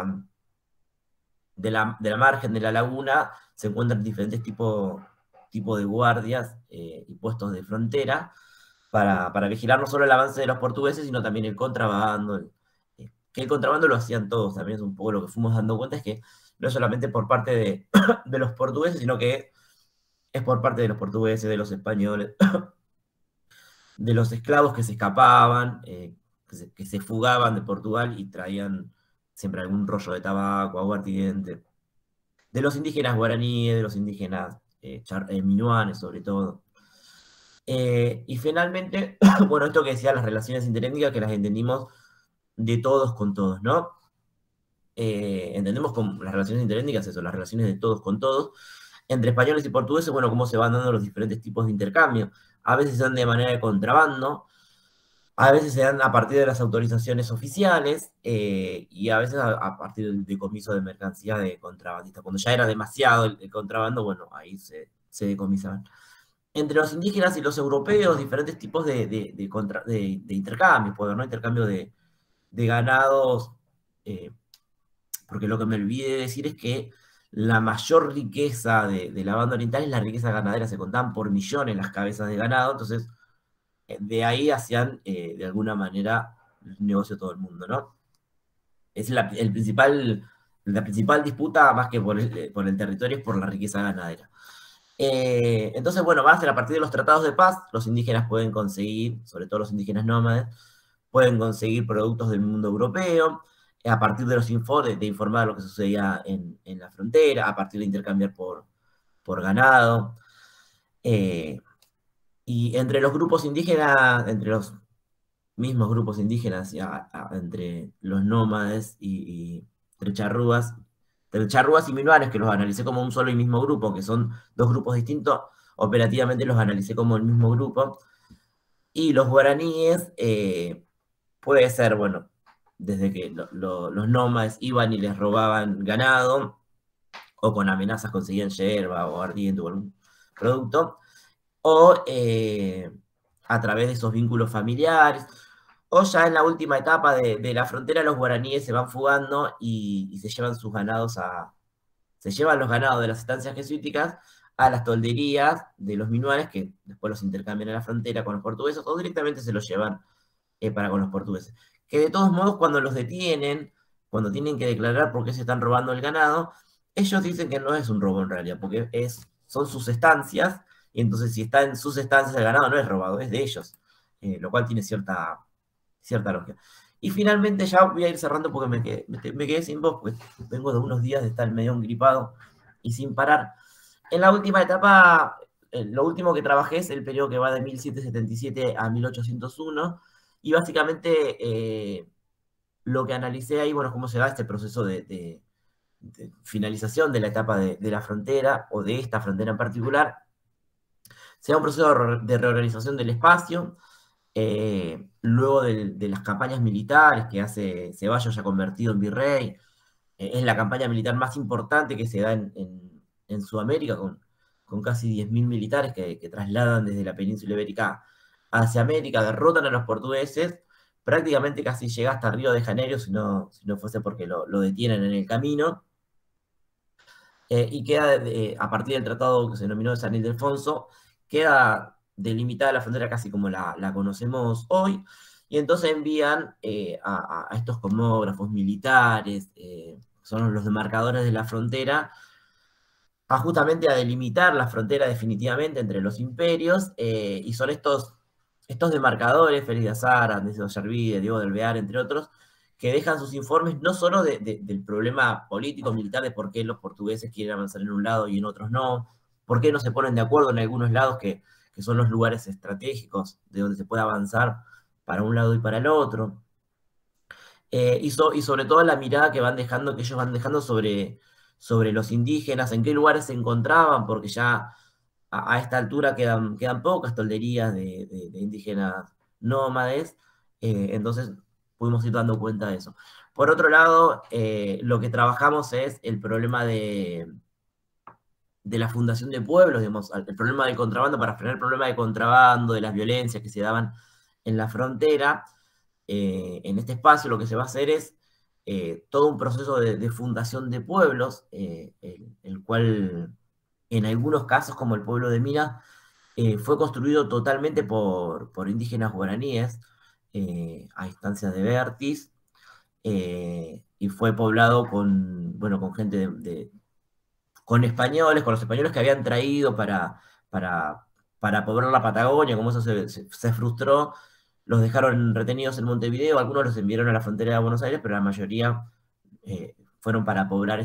de la margen de la laguna se encuentran diferentes tipos de guardias y puestos de frontera para vigilar no solo el avance de los portugueses, sino también el contrabando. Que el contrabando lo hacían todos, también es un poco lo que fuimos dando cuenta, es que no es solamente por parte de los portugueses, sino que es por parte de los portugueses, de los españoles, de los esclavos que se escapaban, que se fugaban de Portugal y traían siempre algún rollo de tabaco, aguardiente, de los indígenas guaraníes, de los indígenas minuanes sobre todo. Y finalmente, bueno, esto que decía las relaciones interétnicas, que las entendimos de todos con todos, ¿no? Entendemos con las relaciones interétnicas eso, las relaciones de todos con todos. Entre españoles y portugueses, bueno, cómo se van dando los diferentes tipos de intercambio. A veces se dan de manera de contrabando, a veces se dan a partir de las autorizaciones oficiales, y a veces a partir del decomiso de mercancía de contrabandistas. Cuando ya era demasiado el contrabando, bueno, ahí se decomisaban. Entre los indígenas y los europeos, diferentes tipos de intercambios, puede haber, ¿no? Intercambio de ganados, porque lo que me olvidé de decir es que la mayor riqueza de la banda oriental es la riqueza ganadera, se contaban por millones las cabezas de ganado, entonces de ahí hacían de alguna manera el negocio todo el mundo, ¿no? Es la principal disputa, más que por el territorio, es por la riqueza ganadera. Entonces, bueno, a partir de los tratados de paz, los indígenas pueden conseguir, sobre todo los indígenas nómades, pueden conseguir productos del mundo europeo, a partir de los informes, de informar lo que sucedía en la frontera, a partir de intercambiar por ganado. Y entre los grupos indígenas, entre los mismos grupos indígenas, entre los nómades y entre charrúas y minuanes, que los analicé como un solo y mismo grupo, que son dos grupos distintos, operativamente los analicé como el mismo grupo. Y los guaraníes, puede ser, bueno, desde que los nómades iban y les robaban ganado, o con amenazas conseguían yerba o ardiente o algún producto, o a través de esos vínculos familiares, o ya en la última etapa de la frontera, los guaraníes se van fugando y se llevan sus ganados se llevan los ganados de las estancias jesuíticas a las tolderías de los minuanes, que después los intercambian en la frontera con los portugueses, o directamente se los llevan para con los portugueses. Que de todos modos, cuando los detienen, cuando tienen que declarar por qué se están robando el ganado, ellos dicen que no es un robo en realidad, porque son sus estancias, y entonces si está en sus estancias el ganado no es robado, es de ellos, lo cual tiene cierta lógica. Y finalmente ya voy a ir cerrando porque me quedé sin voz, porque vengo de unos días de estar medio engripado y sin parar. En la última etapa, lo último que trabajé es el periodo que va de 1777 a 1801, y básicamente lo que analicé ahí, bueno, cómo se da este proceso de finalización de la etapa de la frontera, o de esta frontera en particular. Se da un proceso de reorganización del espacio, luego de las campañas militares que hace Ceballos, ya convertido en virrey. Es la campaña militar más importante que se da en Sudamérica, con casi 10.000 militares que trasladan desde la península ibérica hacia América, derrotan a los portugueses, prácticamente casi llega hasta Río de Janeiro, si no fuese porque lo detienen en el camino. Y queda, a partir del tratado que se denominó de San Ildefonso, queda delimitada la frontera casi como la conocemos hoy, y entonces envían a estos cosmógrafos militares, son los demarcadores de la frontera, justamente a delimitar la frontera definitivamente entre los imperios, y son estos demarcadores, Félix de Azara, Andrés de Ollarvide, Diego de Alvear, entre otros, que dejan sus informes no solo del problema político, militar, de por qué los portugueses quieren avanzar en un lado y en otros no, por qué no se ponen de acuerdo en algunos lados que son los lugares estratégicos de donde se puede avanzar para un lado y para el otro. Y sobre todo la mirada que ellos van dejando sobre los indígenas, en qué lugares se encontraban, porque ya a esta altura quedan pocas tolderías de indígenas nómades, entonces pudimos ir dando cuenta de eso. Por otro lado, lo que trabajamos es el problema de de la fundación de pueblos, digamos, el problema del contrabando, para frenar el problema de contrabando, de las violencias que se daban en la frontera. En este espacio lo que se va a hacer es todo un proceso de fundación de pueblos, el cual en algunos casos, como el pueblo de Mina, fue construido totalmente por indígenas guaraníes, a instancias de Vértiz, y fue poblado con gente con españoles, con los españoles que habían traído para poblar la Patagonia. Como eso se frustró, los dejaron retenidos en Montevideo, algunos los enviaron a la frontera de Buenos Aires, pero la mayoría fueron para poblar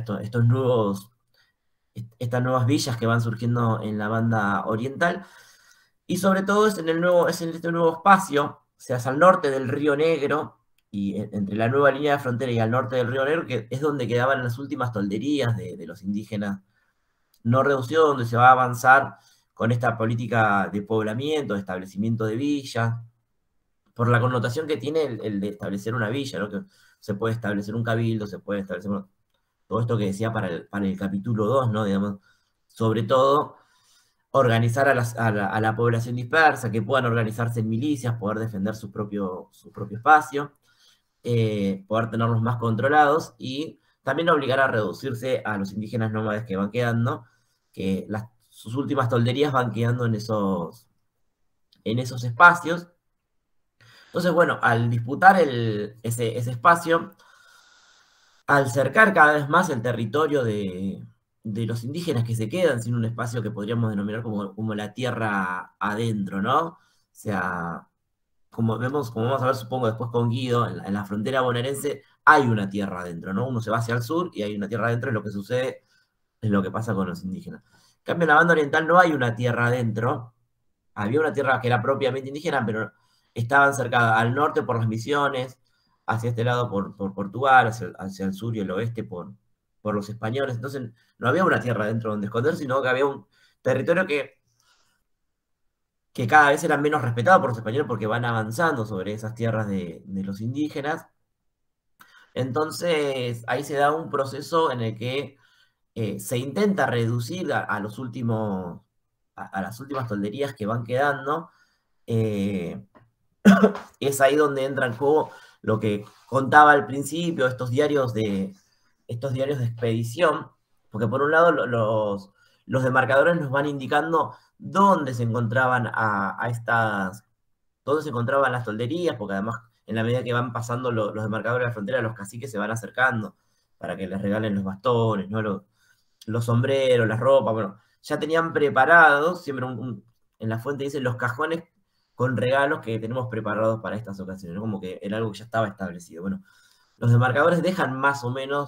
estas nuevas villas que van surgiendo en la banda oriental. Y sobre todo es en este nuevo espacio, o sea, hacia el norte del Río Negro, y entre la nueva línea de frontera y al norte del Río Negro, que es donde quedaban las últimas tolderías de los indígenas no reducido, donde se va a avanzar con esta política de poblamiento, de establecimiento de villas, por la connotación que tiene el de establecer una villa, ¿no? Que se puede establecer un cabildo, se puede establecer todo esto que decía para el capítulo 2, ¿no? Digamos, sobre todo, organizar a la población dispersa, que puedan organizarse en milicias, poder defender su propio espacio, poder tenerlos más controlados, y también obligar a reducirse a los indígenas nómades que van quedando, que sus últimas tolderías van quedando en esos espacios. Entonces, bueno, al disputar ese espacio, al cercar cada vez más el territorio de los indígenas que se quedan sin un espacio que podríamos denominar como la tierra adentro, ¿no? O sea, como vamos a ver, supongo, después con Guido, en la frontera bonaerense hay una tierra adentro, ¿no? Uno se va hacia el sur y hay una tierra adentro, y lo que sucede es lo que pasa con los indígenas. En cambio, en la banda oriental no hay una tierra adentro. Había una tierra que era propiamente indígena, pero estaban cercadas al norte por las Misiones, hacia este lado por Portugal, hacia el sur y el oeste por los españoles. Entonces no había una tierra adentro donde esconder, sino que había un territorio que cada vez era menos respetado por los españoles porque van avanzando sobre esas tierras de los indígenas. Entonces ahí se da un proceso en el que se intenta reducir a las últimas tolderías que van quedando. Es ahí donde entra en juego lo que contaba al principio, estos diarios de expedición, porque por un lado los demarcadores nos van indicando dónde se encontraban dónde se encontraban las tolderías, porque además en la medida que van pasando los demarcadores de la frontera, los caciques se van acercando para que les regalen los bastones, ¿no? Los sombreros, las ropas, bueno, ya tenían preparados, siempre en la fuente dicen los cajones con regalos que tenemos preparados para estas ocasiones, ¿no? Como que era algo que ya estaba establecido. Bueno, los demarcadores dejan más o menos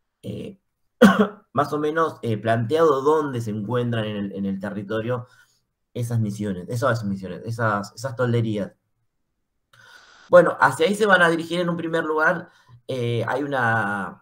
planteado dónde se encuentran en el territorio esas tolderías. Bueno, hacia ahí se van a dirigir en un primer lugar. Hay una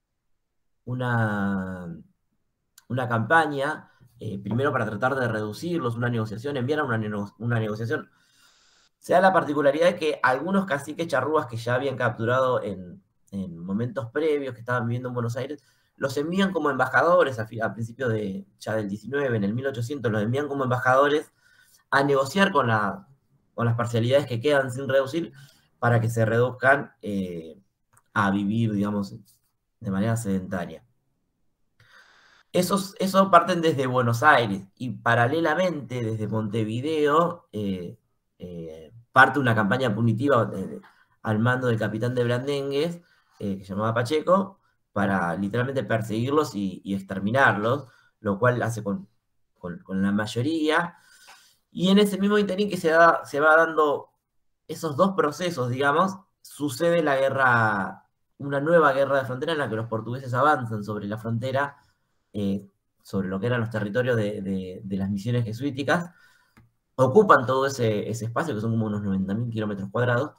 campaña, primero para tratar de reducirlos, una negociación, enviar una negociación. Se da la particularidad de que algunos caciques charrúas que ya habían capturado en momentos previos, que estaban viviendo en Buenos Aires, los envían como embajadores a principios ya del 19, en el 1800, los envían como embajadores a negociar con las parcialidades que quedan sin reducir, para que se reduzcan a vivir, digamos, de manera sedentaria. Eso parten desde Buenos Aires, y paralelamente desde Montevideo parte una campaña punitiva al mando del capitán de Blandengues, que se llamaba Pacheco, para literalmente perseguirlos y exterminarlos, lo cual hace con la mayoría. Y en ese mismo interín que se va dando esos dos procesos, digamos, sucede una nueva guerra de frontera en la que los portugueses avanzan sobre la frontera, sobre lo que eran los territorios de las misiones jesuíticas, ocupan todo ese espacio, que son como unos 90.000 kilómetros cuadrados,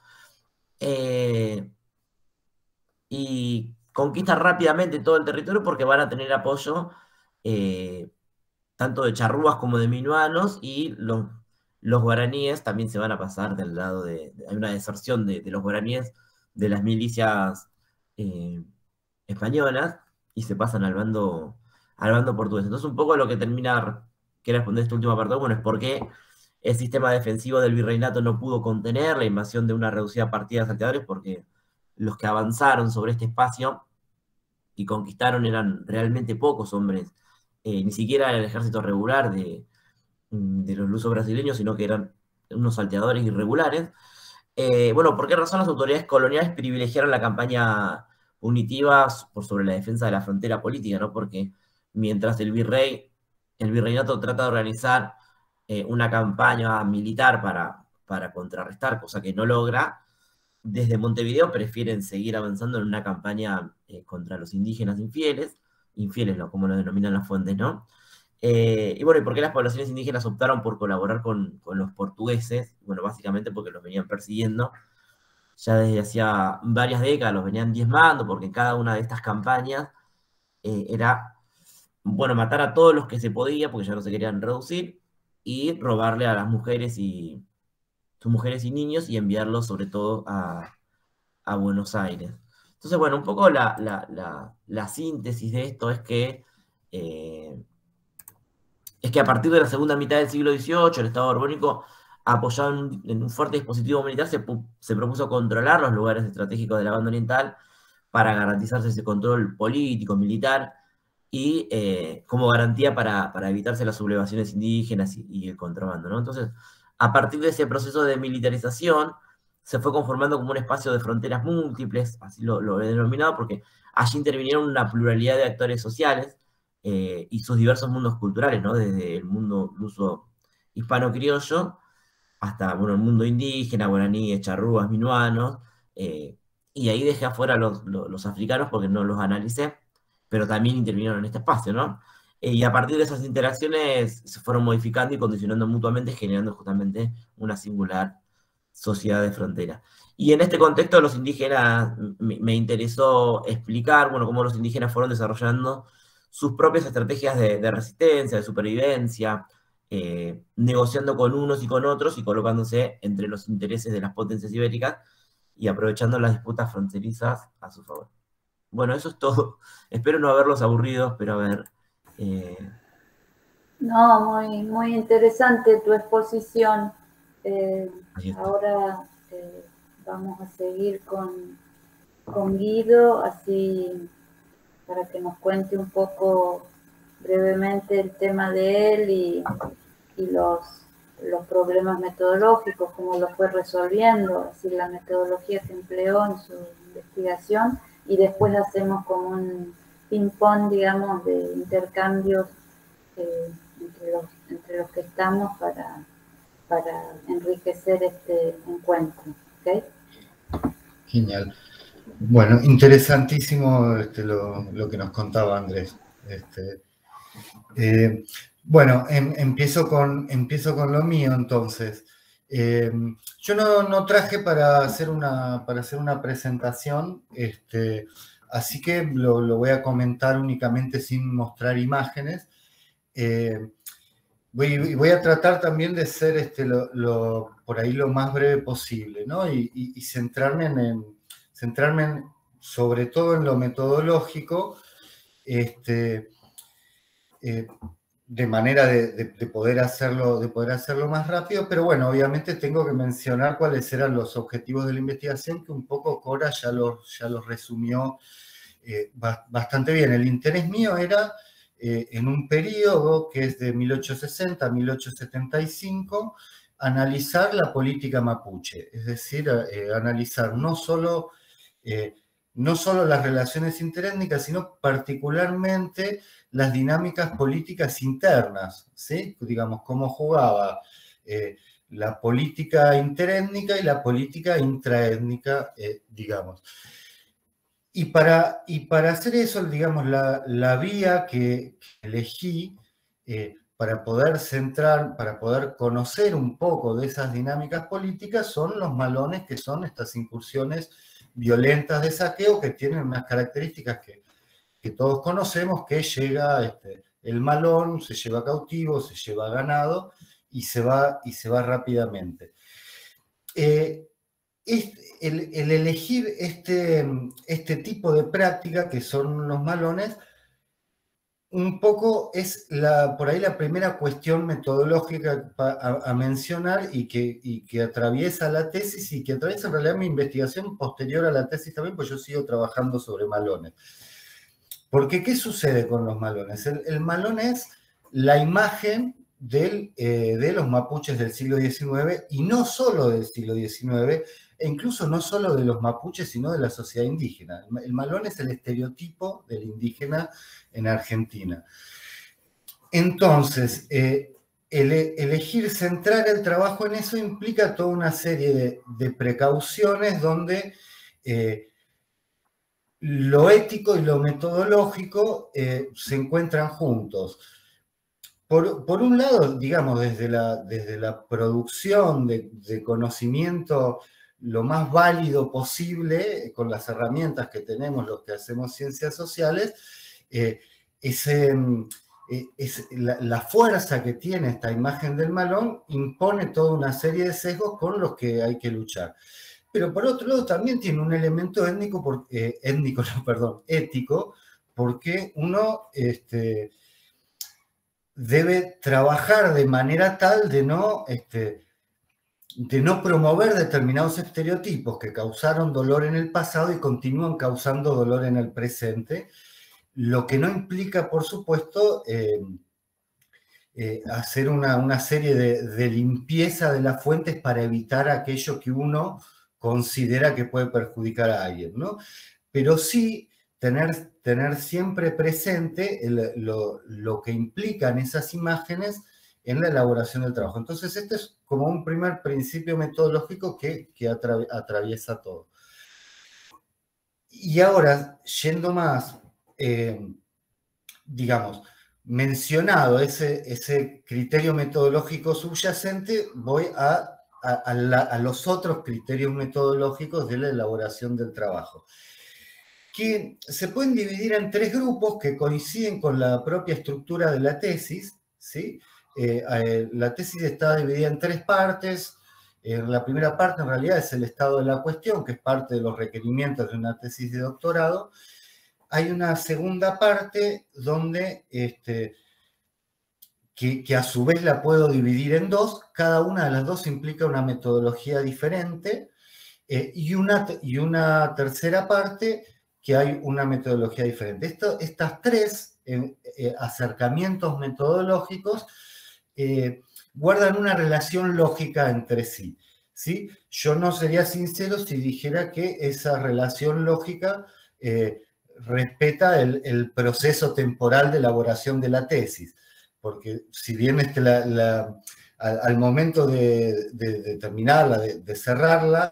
y conquistan rápidamente todo el territorio porque van a tener apoyo tanto de charrúas como de minuanos, y los guaraníes también se van a pasar del lado hay una deserción de los guaraníes de las milicias españolas, y se pasan al al bando portugués. Entonces un poco lo que quiero responder este último apartado, bueno, es por qué el sistema defensivo del virreinato no pudo contener la invasión de una reducida partida de salteadores, porque los que avanzaron sobre este espacio y conquistaron eran realmente pocos hombres, ni siquiera el ejército regular de los lusos brasileños, sino que eran unos salteadores irregulares. Bueno, ¿por qué razón las autoridades coloniales privilegiaron la campaña punitiva por sobre la defensa de la frontera política, ¿no? Porque mientras el virreinato trata de organizar una campaña militar para contrarrestar, cosa que no logra, desde Montevideo prefieren seguir avanzando en una campaña contra los indígenas infieles, ¿no? Como lo denominan las fuentes, ¿no? Y bueno, ¿y por qué las poblaciones indígenas optaron por colaborar con los portugueses? Bueno, básicamente porque los venían persiguiendo ya desde hacía varias décadas, los venían diezmando, porque cada una de estas campañas era, bueno, matar a todos los que se podía, porque ya no se querían reducir, y robarle a las mujeres sus mujeres y niños y enviarlos sobre todo a Buenos Aires. Entonces, bueno, un poco la síntesis de esto eh, es que a partir de la segunda mitad del siglo XVIII, el Estado borbónico, apoyado en un fuerte dispositivo militar, se propuso controlar los lugares estratégicos de la banda oriental para garantizarse ese control político, militar, y como garantía para evitarse las sublevaciones indígenas y el contrabando, ¿no? Entonces, a partir de ese proceso de militarización, se fue conformando como un espacio de fronteras múltiples, así lo he denominado, porque allí intervinieron una pluralidad de actores sociales y sus diversos mundos culturales, ¿no? Desde el mundo luso hispano-criollo hasta, bueno, el mundo indígena, guaraníes, charrúas, minuanos, eh, y ahí dejé afuera los africanos porque no los analicé, pero también intervinieron en este espacio, ¿no? Y a partir de esas interacciones se fueron modificando y condicionando mutuamente, generando justamente una singular sociedad de frontera. Y en este contexto los indígenas, me interesó explicar, bueno, cómo los indígenas fueron desarrollando sus propias estrategias de resistencia, de supervivencia, negociando con unos y con otros y colocándose entre los intereses de las potencias ibéricas y aprovechando las disputas fronterizas a su favor. Bueno, eso es todo. Espero no haberlos aburrido, pero a ver. No, muy, muy interesante tu exposición. Ahora vamos a seguir con Guido, así para que nos cuente un poco brevemente el tema de él y los problemas metodológicos, cómo lo fue resolviendo, así la metodología que empleó en su investigación, y después hacemos como un ping-pong, digamos, de intercambios entre los que estamos para enriquecer este encuentro. ¿Okay? Genial. Bueno, interesantísimo lo que nos contaba Andrés. Bueno, empiezo con lo mío entonces. Yo no traje para hacer una presentación, así que lo voy a comentar únicamente sin mostrar imágenes. Voy a tratar también de ser por ahí lo más breve posible, ¿no? Y centrarme sobre todo en lo metodológico, de manera de poder hacerlo más rápido, pero bueno, obviamente tengo que mencionar cuáles eran los objetivos de la investigación, que un poco Cora ya los resumió bastante bien. El interés mío era en un periodo que es de 1860 a 1875, analizar la política mapuche, es decir, analizar no solo las relaciones interétnicas, sino particularmente las dinámicas políticas internas, ¿sí? Digamos, cómo jugaba la política interétnica y la política intraétnica, digamos. Y para hacer eso, digamos, la vía que elegí para poder conocer un poco de esas dinámicas políticas son los malones, que son estas incursiones violentas de saqueo que tienen unas características que todos conocemos, que llega el malón, se lleva cautivo, se lleva ganado y se va rápidamente. El elegir este tipo de práctica, que son los malones, un poco es por ahí la primera cuestión metodológica a mencionar y que atraviesa la tesis y que atraviesa en realidad mi investigación posterior a la tesis también, pues yo sigo trabajando sobre malones. Porque, ¿qué sucede con los malones? El malón es la imagen de los mapuches del siglo XIX, y no solo del siglo XIX, e incluso no solo de los mapuches, sino de la sociedad indígena. El malón es el estereotipo del indígena en Argentina. Entonces, elegir centrar el trabajo en eso implica toda una serie de precauciones donde lo ético y lo metodológico se encuentran juntos. Por un lado, digamos, desde la producción de conocimiento lo más válido posible, con las herramientas que tenemos los que hacemos ciencias sociales, la fuerza que tiene esta imagen del malón impone toda una serie de sesgos con los que hay que luchar. Pero por otro lado también tiene un elemento ético, porque uno debe trabajar de manera tal de no promover determinados estereotipos que causaron dolor en el pasado y continúan causando dolor en el presente, lo que no implica, por supuesto, hacer una serie de limpieza de las fuentes para evitar aquello que uno considera que puede perjudicar a alguien, ¿no? Pero sí tener siempre presente lo que implican esas imágenes en la elaboración del trabajo. Entonces, este es como un primer principio metodológico que atraviesa todo. Y ahora, yendo más, digamos, mencionado ese criterio metodológico subyacente, voy a los otros criterios metodológicos de la elaboración del trabajo, que se pueden dividir en tres grupos que coinciden con la propia estructura de la tesis, ¿sí? La tesis está dividida en tres partes. La primera parte en realidad es el estado de la cuestión, que es parte de los requerimientos de una tesis de doctorado. Hay una segunda parte donde que a su vez la puedo dividir en dos. Cada una de las dos implica una metodología diferente, y una tercera parte que hay una metodología diferente. Estas tres acercamientos metodológicos guardan una relación lógica entre sí, ¿sí? Yo no sería sincero si dijera que esa relación lógica respeta el proceso temporal de elaboración de la tesis, porque si bien al momento de terminarla, de cerrarla,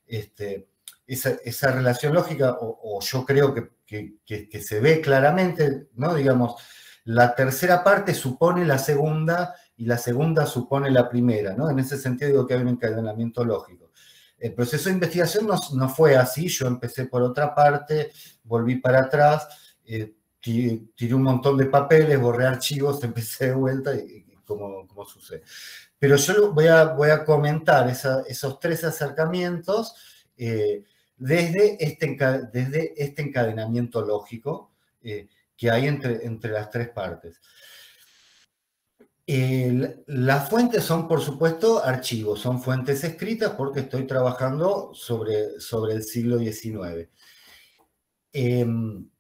esa relación lógica, o yo creo que se ve claramente, ¿no? Digamos, la tercera parte supone la segunda y la segunda supone la primera, ¿no? En ese sentido digo que hay un encadenamiento lógico. El proceso de investigación no fue así. Yo empecé por otra parte, volví para atrás, tiré un montón de papeles, borré archivos, empecé de vuelta y como sucede. Pero yo voy a comentar esos tres acercamientos desde este encadenamiento lógico que hay entre las tres partes. Las fuentes son, por supuesto, archivos, son fuentes escritas porque estoy trabajando sobre el siglo XIX. En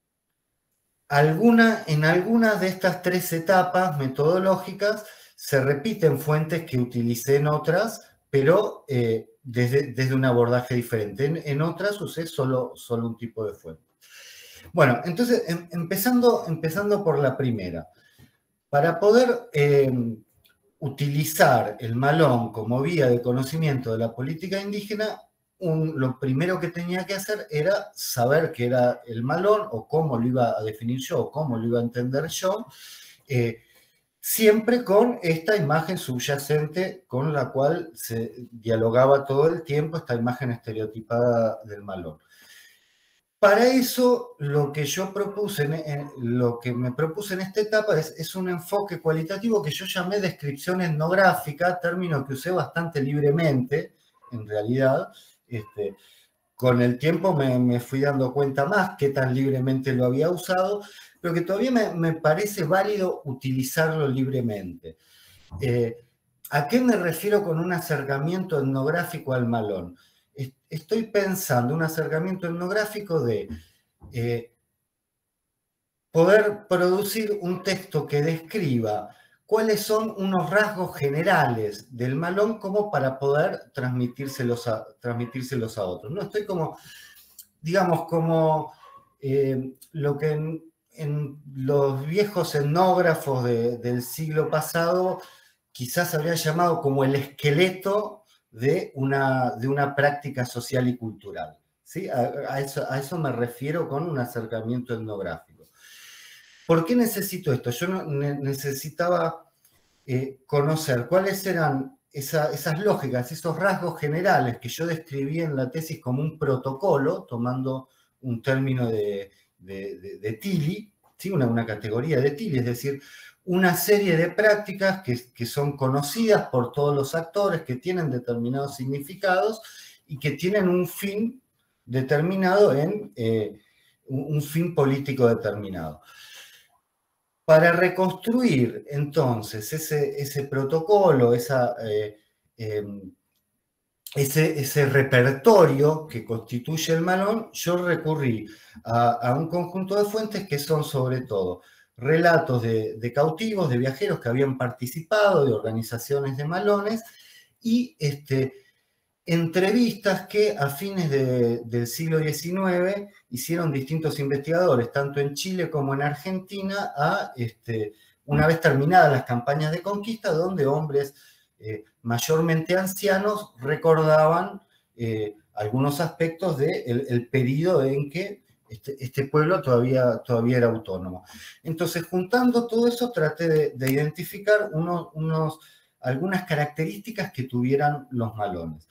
algunas de estas tres etapas metodológicas se repiten fuentes que utilicé en otras, pero desde un abordaje diferente. En otras usé solo un tipo de fuente. Bueno, entonces, empezando por la primera. Para poder utilizar el malón como vía de conocimiento de la política indígena, lo primero que tenía que hacer era saber qué era el malón, o cómo lo iba a definir yo, o cómo lo iba a entender yo, siempre con esta imagen subyacente con la cual se dialogaba todo el tiempo, esta imagen estereotipada del malón. Para eso, lo que me propuse en esta etapa es un enfoque cualitativo que yo llamé descripción etnográfica, término que usé bastante libremente, en realidad, con el tiempo me fui dando cuenta más qué tan libremente lo había usado, pero que todavía me parece válido utilizarlo libremente. ¿A qué me refiero con un acercamiento etnográfico al malón? Estoy pensando un acercamiento etnográfico de poder producir un texto que describa cuáles son unos rasgos generales del malón como para poder transmitírselos a otros. No estoy como, digamos, como lo que en los viejos etnógrafos del siglo pasado quizás habría llamado como el esqueleto de una práctica social y cultural. ¿Sí? A eso me refiero con un acercamiento etnográfico. ¿Por qué necesito esto? Yo necesitaba conocer cuáles eran esas lógicas, esos rasgos generales que yo describí en la tesis como un protocolo, tomando un término de Tilly, ¿sí? una categoría de Tilly, es decir, una serie de prácticas que son conocidas por todos los actores, que tienen determinados significados y que tienen un fin determinado en un fin político determinado. Para reconstruir entonces ese protocolo, ese repertorio que constituye el malón, yo recurrí a un conjunto de fuentes que son sobre todo relatos de cautivos, de viajeros que habían participado, de organizaciones de malones, y entrevistas que a fines del siglo XIX hicieron distintos investigadores, tanto en Chile como en Argentina, una vez terminadas las campañas de conquista, donde hombres mayormente ancianos recordaban algunos aspectos del periodo en que este pueblo todavía era autónomo. Entonces, juntando todo eso, traté de identificar algunas características que tuvieran los malones.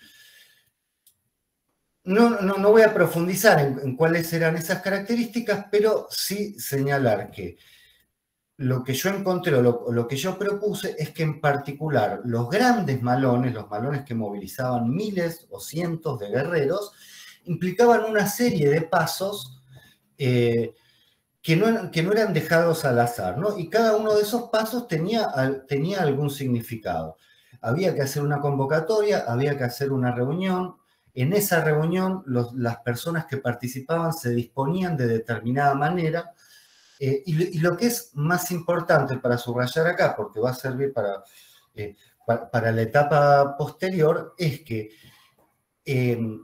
No voy a profundizar en cuáles eran esas características, pero sí señalar que lo que yo encontré o lo que yo propuse es que en particular los grandes malones, los malones que movilizaban miles o cientos de guerreros, implicaban una serie de pasos que no eran dejados al azar, ¿no? Y cada uno de esos pasos tenía algún significado. Había que hacer una convocatoria, había que hacer una reunión. En esa reunión, las personas que participaban se disponían de determinada manera, y lo que es más importante para subrayar acá, porque va a servir para la etapa posterior, es que en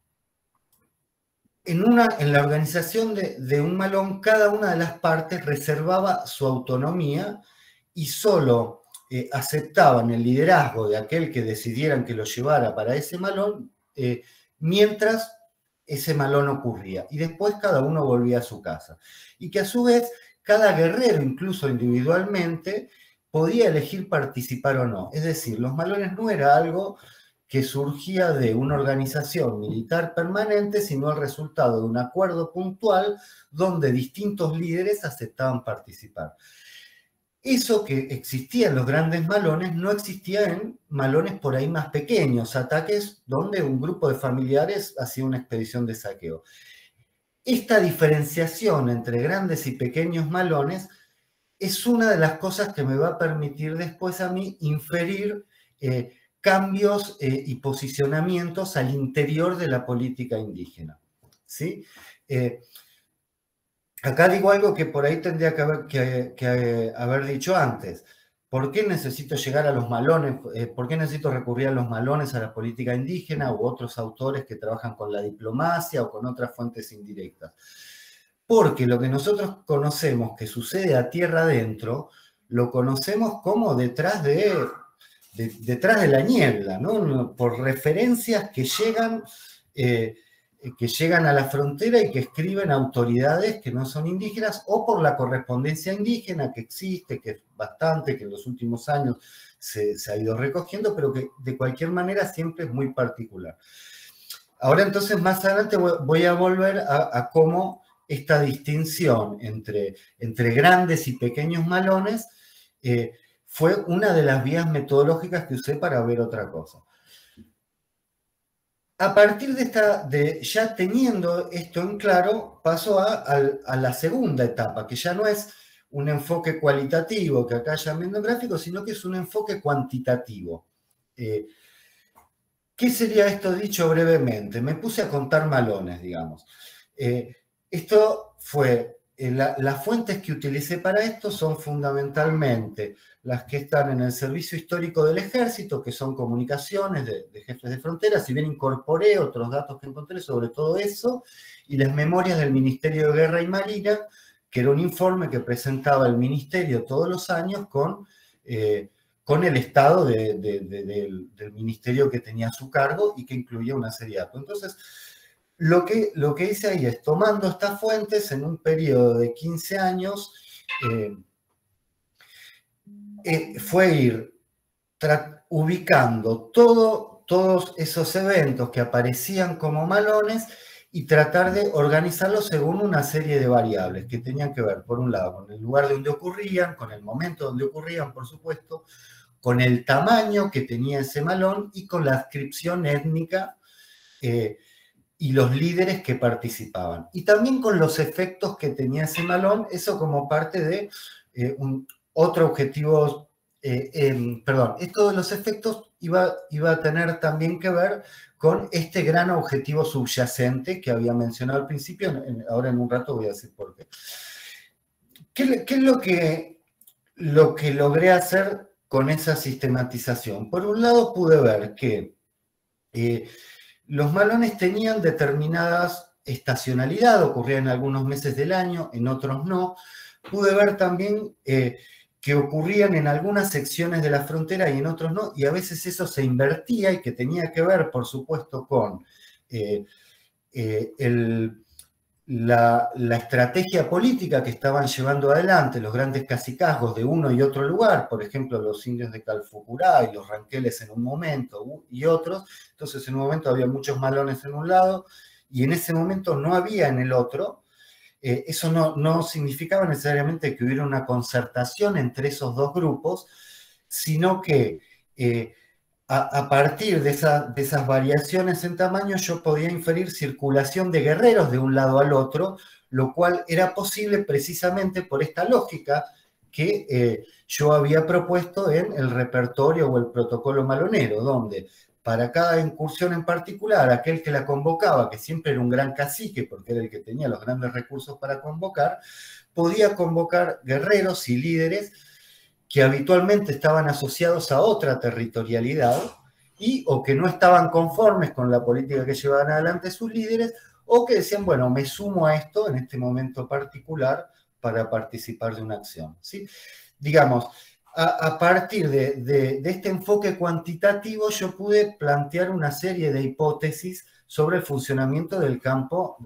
la organización de un malón, cada una de las partes reservaba su autonomía y solo aceptaban el liderazgo de aquel que decidieran que lo llevara para ese malón, mientras ese malón ocurría. Y después cada uno volvía a su casa. Y que a su vez cada guerrero, incluso individualmente, podía elegir participar o no. Es decir, los malones no era algo que surgía de una organización militar permanente, sino el resultado de un acuerdo puntual donde distintos líderes aceptaban participar. Eso que existía en los grandes malones no existía en malones por ahí más pequeños, ataques donde un grupo de familiares hacía una expedición de saqueo. Esta diferenciación entre grandes y pequeños malones es una de las cosas que me va a permitir después a mí inferir cambios y posicionamientos al interior de la política indígena, ¿sí? Acá digo algo que por ahí tendría que haber dicho antes. ¿Por qué necesito llegar a los malones? ¿Por qué necesito recurrir a los malones, a la política indígena u otros autores que trabajan con la diplomacia o con otras fuentes indirectas? Porque lo que nosotros conocemos que sucede a tierra adentro, lo conocemos como detrás de la niebla, ¿no? Por referencias que llegan a la frontera y que escriben autoridades que no son indígenas, o por la correspondencia indígena que existe, que es bastante, que en los últimos años se ha ido recogiendo, pero que de cualquier manera siempre es muy particular. Ahora entonces más adelante voy a volver a cómo esta distinción entre grandes y pequeños malones fue una de las vías metodológicas que usé para ver otra cosa. A partir de ya teniendo esto en claro, paso a la segunda etapa, que ya no es un enfoque cualitativo, que acá llaman gráfico, sino que es un enfoque cuantitativo. ¿Qué sería esto dicho brevemente? Me puse a contar malones, digamos. Esto fue, las fuentes que utilicé para esto son fundamentalmente las que están en el Servicio Histórico del Ejército, que son comunicaciones de jefes de frontera, si bien incorporé otros datos que encontré sobre todo eso, y las memorias del Ministerio de Guerra y Marina, que era un informe que presentaba el Ministerio todos los años con el estado del ministerio que tenía a su cargo y que incluía una serie de datos. Entonces, lo que hice ahí es, tomando estas fuentes en un periodo de 15 años, fue ir ubicando todos esos eventos que aparecían como malones y tratar de organizarlos según una serie de variables que tenían que ver, por un lado, con el lugar donde ocurrían, con el momento donde ocurrían, por supuesto, con el tamaño que tenía ese malón y con la adscripción étnica y los líderes que participaban. Y también con los efectos que tenía ese malón, eso como parte de otro objetivo, esto de los efectos iba a tener también que ver con este gran objetivo subyacente que había mencionado al principio, ahora en un rato voy a decir por qué. ¿Qué es lo que logré hacer con esa sistematización? Por un lado pude ver que los malones tenían determinadas estacionalidad, ocurrían en algunos meses del año, en otros no. Pude ver también que ocurrían en algunas secciones de la frontera y en otros no, y a veces eso se invertía y que tenía que ver, por supuesto, con la estrategia política que estaban llevando adelante los grandes cacicazgos de uno y otro lugar, por ejemplo, los indios de Calfucurá y los ranqueles en un momento y otros. Entonces, en un momento había muchos malones en un lado y en ese momento no había en el otro. Eso no significaba necesariamente que hubiera una concertación entre esos dos grupos, sino que a partir de esas variaciones en tamaño yo podía inferir circulación de guerreros de un lado al otro, lo cual era posible precisamente por esta lógica que yo había propuesto en el repertorio o el protocolo malonero, donde para cada incursión en particular, aquel que la convocaba, que siempre era un gran cacique, porque era el que tenía los grandes recursos para convocar, podía convocar guerreros y líderes que habitualmente estaban asociados a otra territorialidad o que no estaban conformes con la política que llevaban adelante sus líderes, o que decían, bueno, me sumo a esto en este momento particular para participar de una acción, ¿sí? Digamos, a partir de este enfoque cuantitativo yo pude plantear una serie de hipótesis sobre el funcionamiento del campo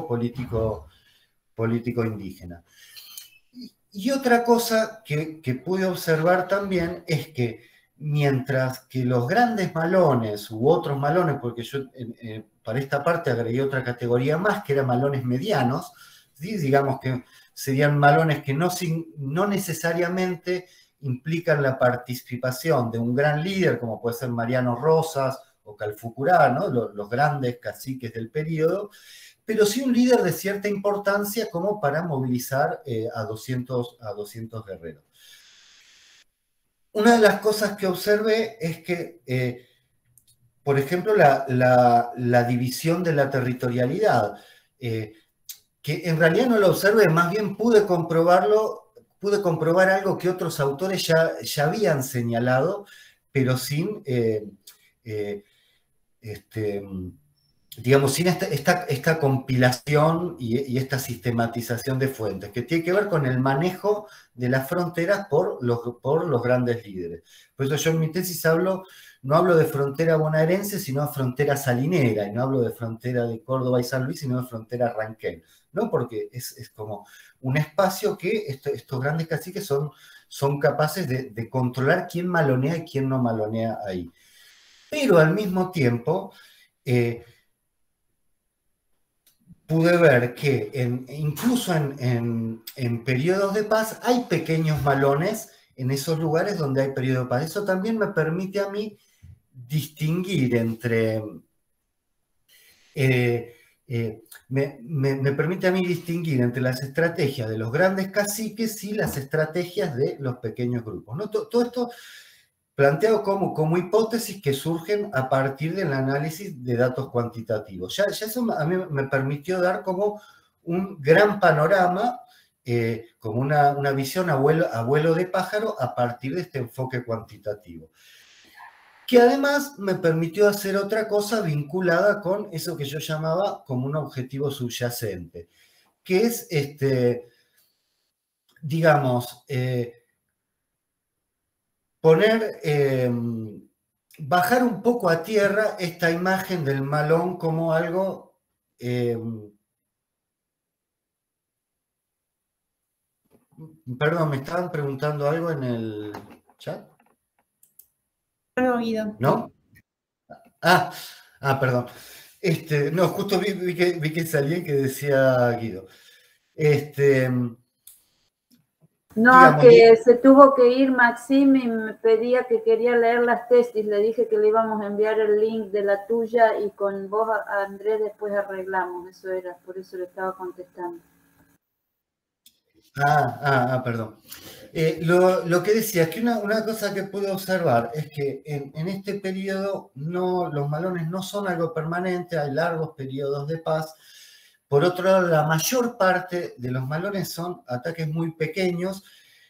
político indígena. Y otra cosa que pude observar también es que mientras que los grandes malones u otros malones, porque yo para esta parte agregué otra categoría más, que eran malones medianos, ¿sí? Digamos que serían malones que no necesariamente implican la participación de un gran líder, como puede ser Mariano Rosas o Calfucurá, ¿no? Los grandes caciques del periodo, pero sí un líder de cierta importancia como para movilizar a 200 guerreros. Una de las cosas que observé es que, por ejemplo, la división de la territorialidad, que en realidad no lo observé, más bien pude comprobar algo que otros autores ya habían señalado, pero sin digamos, sin esta compilación y esta sistematización de fuentes, que tiene que ver con el manejo de las fronteras por los grandes líderes. Por eso yo en mi tesis no hablo de frontera bonaerense, sino de frontera salinera, y no hablo de frontera de Córdoba y San Luis, sino de frontera Ranquel, ¿no? Porque es como un espacio que estos grandes caciques son capaces de controlar quién malonea y quién no malonea ahí. Pero al mismo tiempo, pude ver que incluso en periodos de paz hay pequeños malones en esos lugares donde hay periodo de paz. Eso también me permite a mí distinguir entre me permite a mí distinguir entre las estrategias de los grandes caciques y las estrategias de los pequeños grupos, ¿no? Todo esto planteado como hipótesis que surgen a partir del análisis de datos cuantitativos. Ya eso a mí me permitió dar como un gran panorama, como una visión a vuelo de pájaro a partir de este enfoque cuantitativo. Que además me permitió hacer otra cosa vinculada con eso que yo llamaba como un objetivo subyacente, que es, digamos, bajar un poco a tierra esta imagen del malón como algo perdón, me estaban preguntando algo en el chat. No, Guido. ¿No? Perdón. No, justo vi que salía y que decía Guido. No, digamos, que se tuvo que ir Maxim y me pedía que quería leer las tesis. Le dije que le íbamos a enviar el link de la tuya y con vos, Andrés, después arreglamos. Eso era, por eso le estaba contestando. Perdón. Lo que decía es que una cosa que pude observar es que en este periodo los malones no son algo permanente, hay largos periodos de paz. Por otro lado, la mayor parte de los malones son ataques muy pequeños,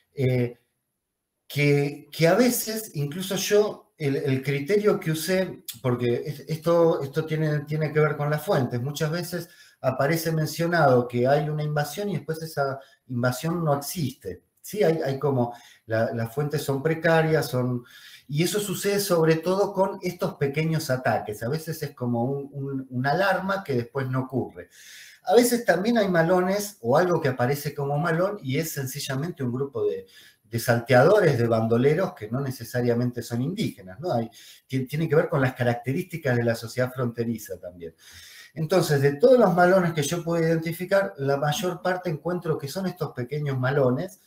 que a veces, incluso yo, el criterio que usé, porque esto tiene que ver con las fuentes, muchas veces aparece mencionado que hay una invasión y después esa invasión no existe. Sí, hay como, las fuentes son precarias, y eso sucede sobre todo con estos pequeños ataques. A veces es como una alarma que después no ocurre. A veces también hay malones o algo que aparece como malón y es sencillamente un grupo de salteadores, de bandoleros que no necesariamente son indígenas, ¿no? Tiene que ver con las características de la sociedad fronteriza también. Entonces, de todos los malones que yo puedo identificar, la mayor parte encuentro que son estos pequeños malones,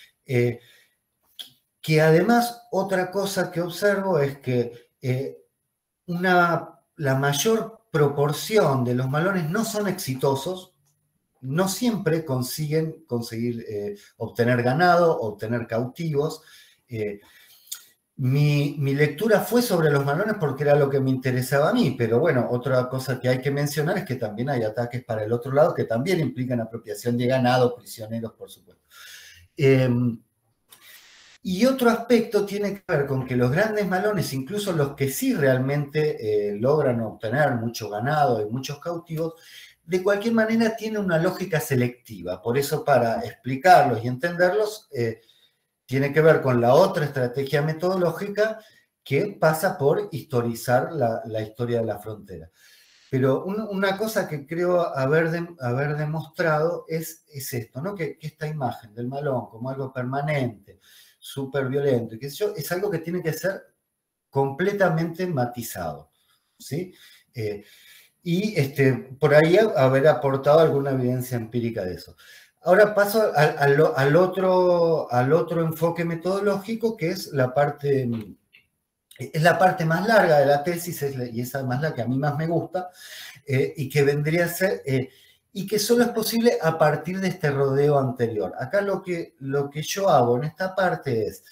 que además otra cosa que observo es que la mayor proporción de los malones no son exitosos, no siempre consiguen obtener ganado, obtener cautivos. Mi lectura fue sobre los malones porque era lo que me interesaba a mí, pero bueno, otra cosa que hay que mencionar es que también hay ataques para el otro lado que también implican apropiación de ganado, prisioneros, por supuesto. Y otro aspecto tiene que ver con que los grandes malones, incluso los que sí realmente logran obtener mucho ganado y muchos cautivos, de cualquier manera tienen una lógica selectiva. Por eso, para explicarlos y entenderlos, tiene que ver con la otra estrategia metodológica que pasa por historizar la historia de la frontera. Pero una cosa que creo haber demostrado es esto, ¿no? Que esta imagen del malón como algo permanente, súper violento, qué sé yo, es algo que tiene que ser completamente matizado, ¿sí? Y por ahí haber aportado alguna evidencia empírica de eso. Ahora paso al otro enfoque metodológico, que es la parte más larga de la tesis, y esa es más la que a mí más me gusta, y que vendría a ser... y que solo es posible a partir de este rodeo anterior. Acá lo que yo hago en esta parte es,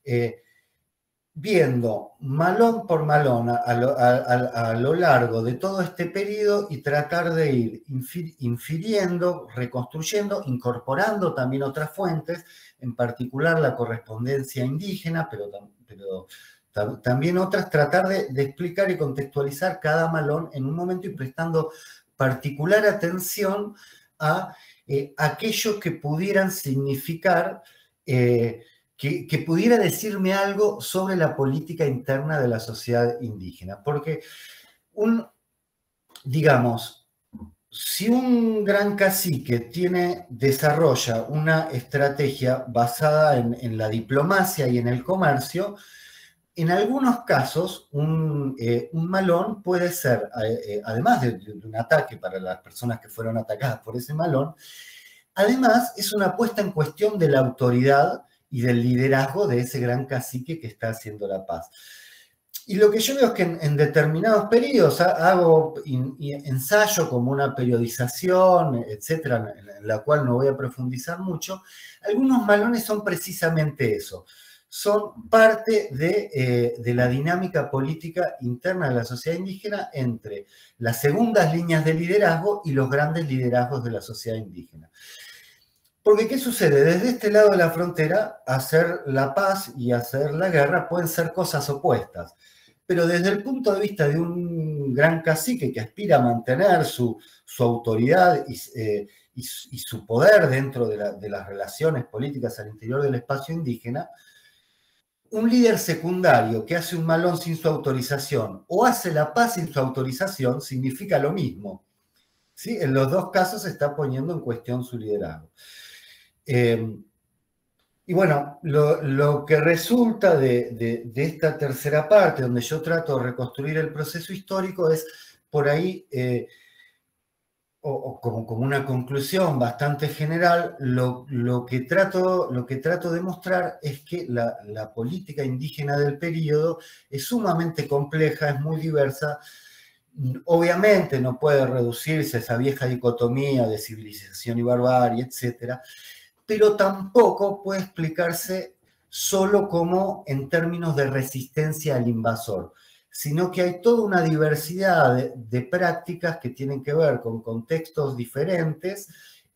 viendo malón por malón a lo largo de todo este periodo y tratar de ir infiriendo, reconstruyendo, incorporando también otras fuentes, en particular la correspondencia indígena, pero también otras, tratar de explicar y contextualizar cada malón en un momento y prestando particular atención a aquello que pudieran significar, que pudiera decirme algo sobre la política interna de la sociedad indígena. Porque, digamos, si un gran cacique desarrolla una estrategia basada en la diplomacia y en el comercio, en algunos casos, un malón puede ser, además de un ataque para las personas que fueron atacadas por ese malón, además es una puesta en cuestión de la autoridad y del liderazgo de ese gran cacique que está haciendo la paz. Y lo que yo veo es que en determinados periodos hago ensayo como una periodización, etcétera, en la cual no voy a profundizar mucho. Algunos malones son precisamente eso. Son parte de la dinámica política interna de la sociedad indígena entre las segundas líneas de liderazgo y los grandes liderazgos de la sociedad indígena. Porque, ¿qué sucede? Desde este lado de la frontera, hacer la paz y hacer la guerra pueden ser cosas opuestas. Pero desde el punto de vista de un gran cacique que aspira a mantener su autoridad y su poder dentro de las relaciones políticas al interior del espacio indígena, un líder secundario que hace un malón sin su autorización o hace la paz sin su autorización significa lo mismo, ¿sí? En los dos casos se está poniendo en cuestión su liderazgo. Y bueno, lo que resulta de esta tercera parte, donde yo trato de reconstruir el proceso histórico, es por ahí, como una conclusión bastante general, lo que trato de mostrar es que la política indígena del periodo es sumamente compleja, es muy diversa. Obviamente no puede reducirse a esa vieja dicotomía de civilización y barbarie, etcétera, pero tampoco puede explicarse solo como en términos de resistencia al invasor, sino que hay toda una diversidad de prácticas que tienen que ver con contextos diferentes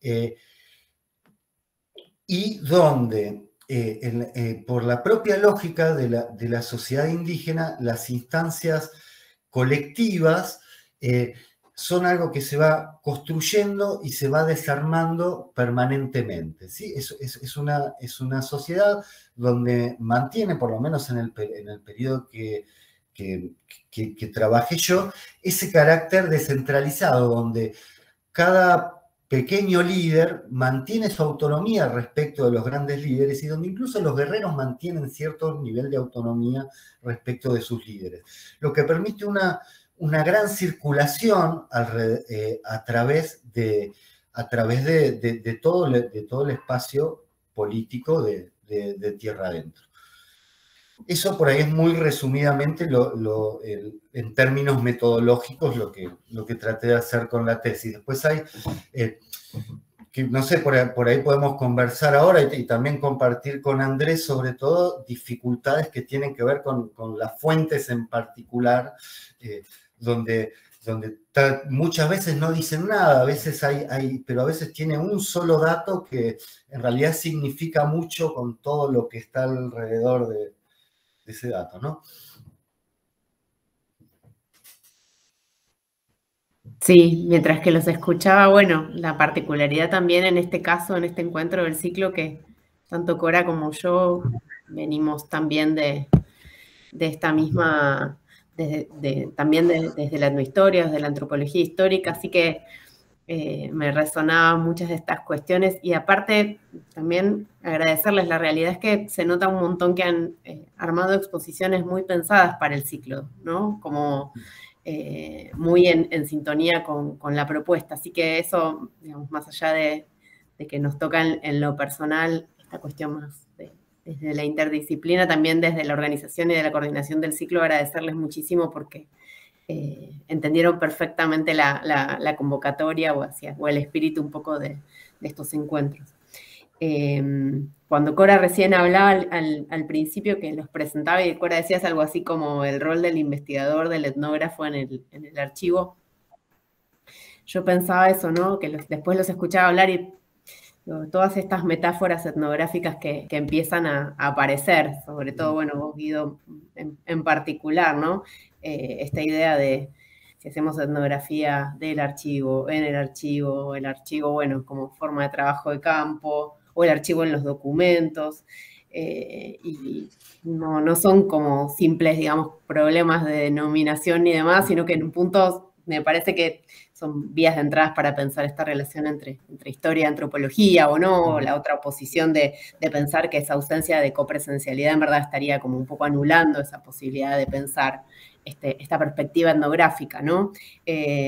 y donde, por la propia lógica de la sociedad indígena, las instancias colectivas son algo que se va construyendo y se va desarmando permanentemente, ¿sí? Es una sociedad donde mantiene, por lo menos en el periodo que trabajé yo, ese carácter descentralizado, donde cada pequeño líder mantiene su autonomía respecto de los grandes líderes y donde incluso los guerreros mantienen cierto nivel de autonomía respecto de sus líderes, lo que permite una gran circulación a través de todo el espacio político de tierra adentro. Eso por ahí es muy resumidamente en términos metodológicos lo que traté de hacer con la tesis. Después hay, que no sé, por ahí podemos conversar ahora y también compartir con Andrés sobre todo dificultades que tienen que ver con las fuentes en particular, donde muchas veces no dicen nada, a veces pero a veces tiene un solo dato que en realidad significa mucho con todo lo que está alrededor de ese dato, ¿no? Sí, mientras que los escuchaba, bueno, la particularidad también en este caso, en este encuentro del ciclo, que tanto Cora como yo venimos también de esta misma, también desde la etnohistoria, desde la antropología histórica, así que me resonaban muchas de estas cuestiones y aparte también agradecerles, la realidad es que se nota un montón que han armado exposiciones muy pensadas para el ciclo, ¿no? Como muy en sintonía con la propuesta, así que eso, digamos, más allá de que nos toca en lo personal, esta cuestión más desde la interdisciplina, también desde la organización y de la coordinación del ciclo, agradecerles muchísimo porque entendieron perfectamente la convocatoria o el espíritu un poco de estos encuentros. Cuando Cora recién hablaba al principio que los presentaba y Cora decías algo así como el rol del investigador, del etnógrafo en el archivo, yo pensaba eso, ¿no? Que después los escuchaba hablar y todas estas metáforas etnográficas que empiezan a aparecer, sobre todo, bueno, vos, Guido, en particular, ¿no? Esta idea de si hacemos etnografía del archivo, en el archivo, bueno, como forma de trabajo de campo, o el archivo en los documentos, y no son como simples, digamos, problemas de denominación ni demás, sino que en un punto me parece que son vías de entrada para pensar esta relación entre historia y antropología o no, la otra oposición de pensar que esa ausencia de copresencialidad en verdad estaría como un poco anulando esa posibilidad de pensar esta perspectiva etnográfica, ¿no?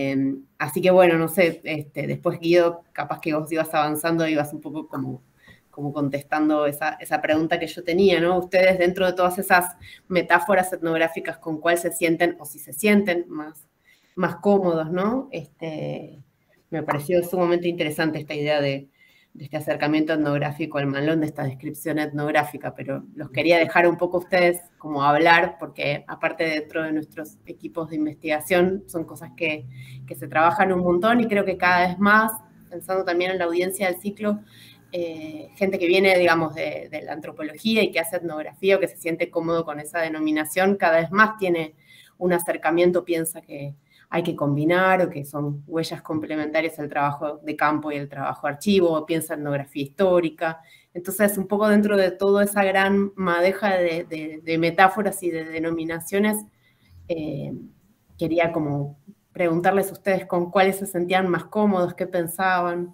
Así que bueno, no sé, después Guido, capaz que vos ibas avanzando, ibas un poco como como contestando esa pregunta que yo tenía, ¿no? Ustedes dentro de todas esas metáforas etnográficas, ¿con cuál se sienten o si se sienten más cómodos, ¿no? Me pareció sumamente interesante esta idea de este acercamiento etnográfico al malón, de esta descripción etnográfica, pero los quería dejar un poco a ustedes como hablar, porque aparte dentro de nuestros equipos de investigación son cosas que se trabajan un montón y creo que cada vez más, pensando también en la audiencia del ciclo, gente que viene, digamos, de la antropología y que hace etnografía o que se siente cómodo con esa denominación, cada vez más tiene un acercamiento, piensa que hay que combinar o que son huellas complementarias al trabajo de campo y el trabajo de archivo, o piensa en etnografía histórica. Entonces, un poco dentro de toda esa gran madeja de metáforas y de denominaciones, quería como preguntarles a ustedes con cuáles se sentían más cómodos, qué pensaban.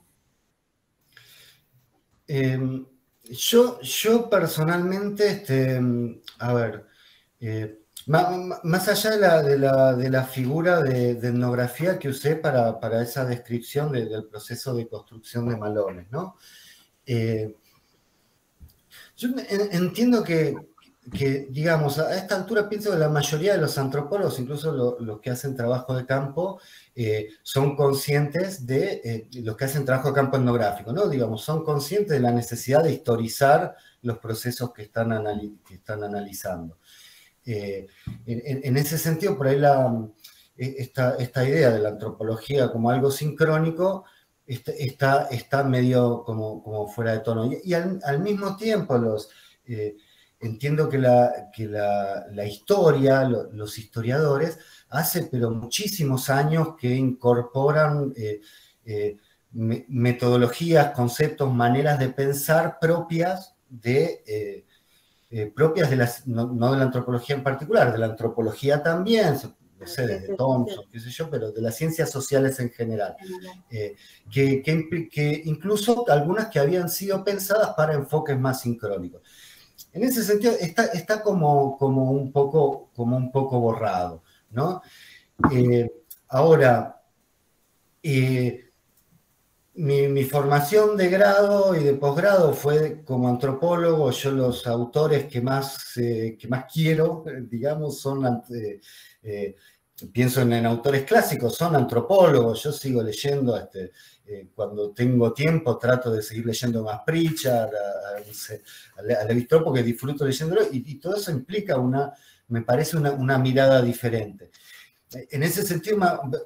Yo personalmente, a ver, más allá de la figura de etnografía que usé para esa descripción del proceso de construcción de malones, ¿no? Yo entiendo que, digamos, a esta altura pienso que la mayoría de los antropólogos, incluso los que hacen trabajo de campo, son conscientes de los que hacen trabajo de campo etnográfico, ¿no? Digamos, son conscientes de la necesidad de historizar los procesos que están analizando. En ese sentido, por ahí esta idea de la antropología como algo sincrónico está medio como fuera de tono. Y al mismo tiempo entiendo que la historia, los historiadores, hace pero muchísimos años que incorporan metodologías, conceptos, maneras de pensar propias de no de la antropología en particular, de la antropología también, no sé, desde Thompson, qué sé yo, pero de las ciencias sociales en general, que incluso algunas que habían sido pensadas para enfoques más sincrónicos. En ese sentido, está como un poco borrado, ¿no? Ahora, mi formación de grado y de posgrado fue como antropólogo. Yo los autores que más quiero, digamos, son, pienso en autores clásicos, son antropólogos. Yo sigo leyendo, cuando tengo tiempo trato de seguir leyendo más Pritchard, a Lévi-Strauss, porque disfruto leyéndolo, y todo eso implica me parece una mirada diferente. En ese sentido,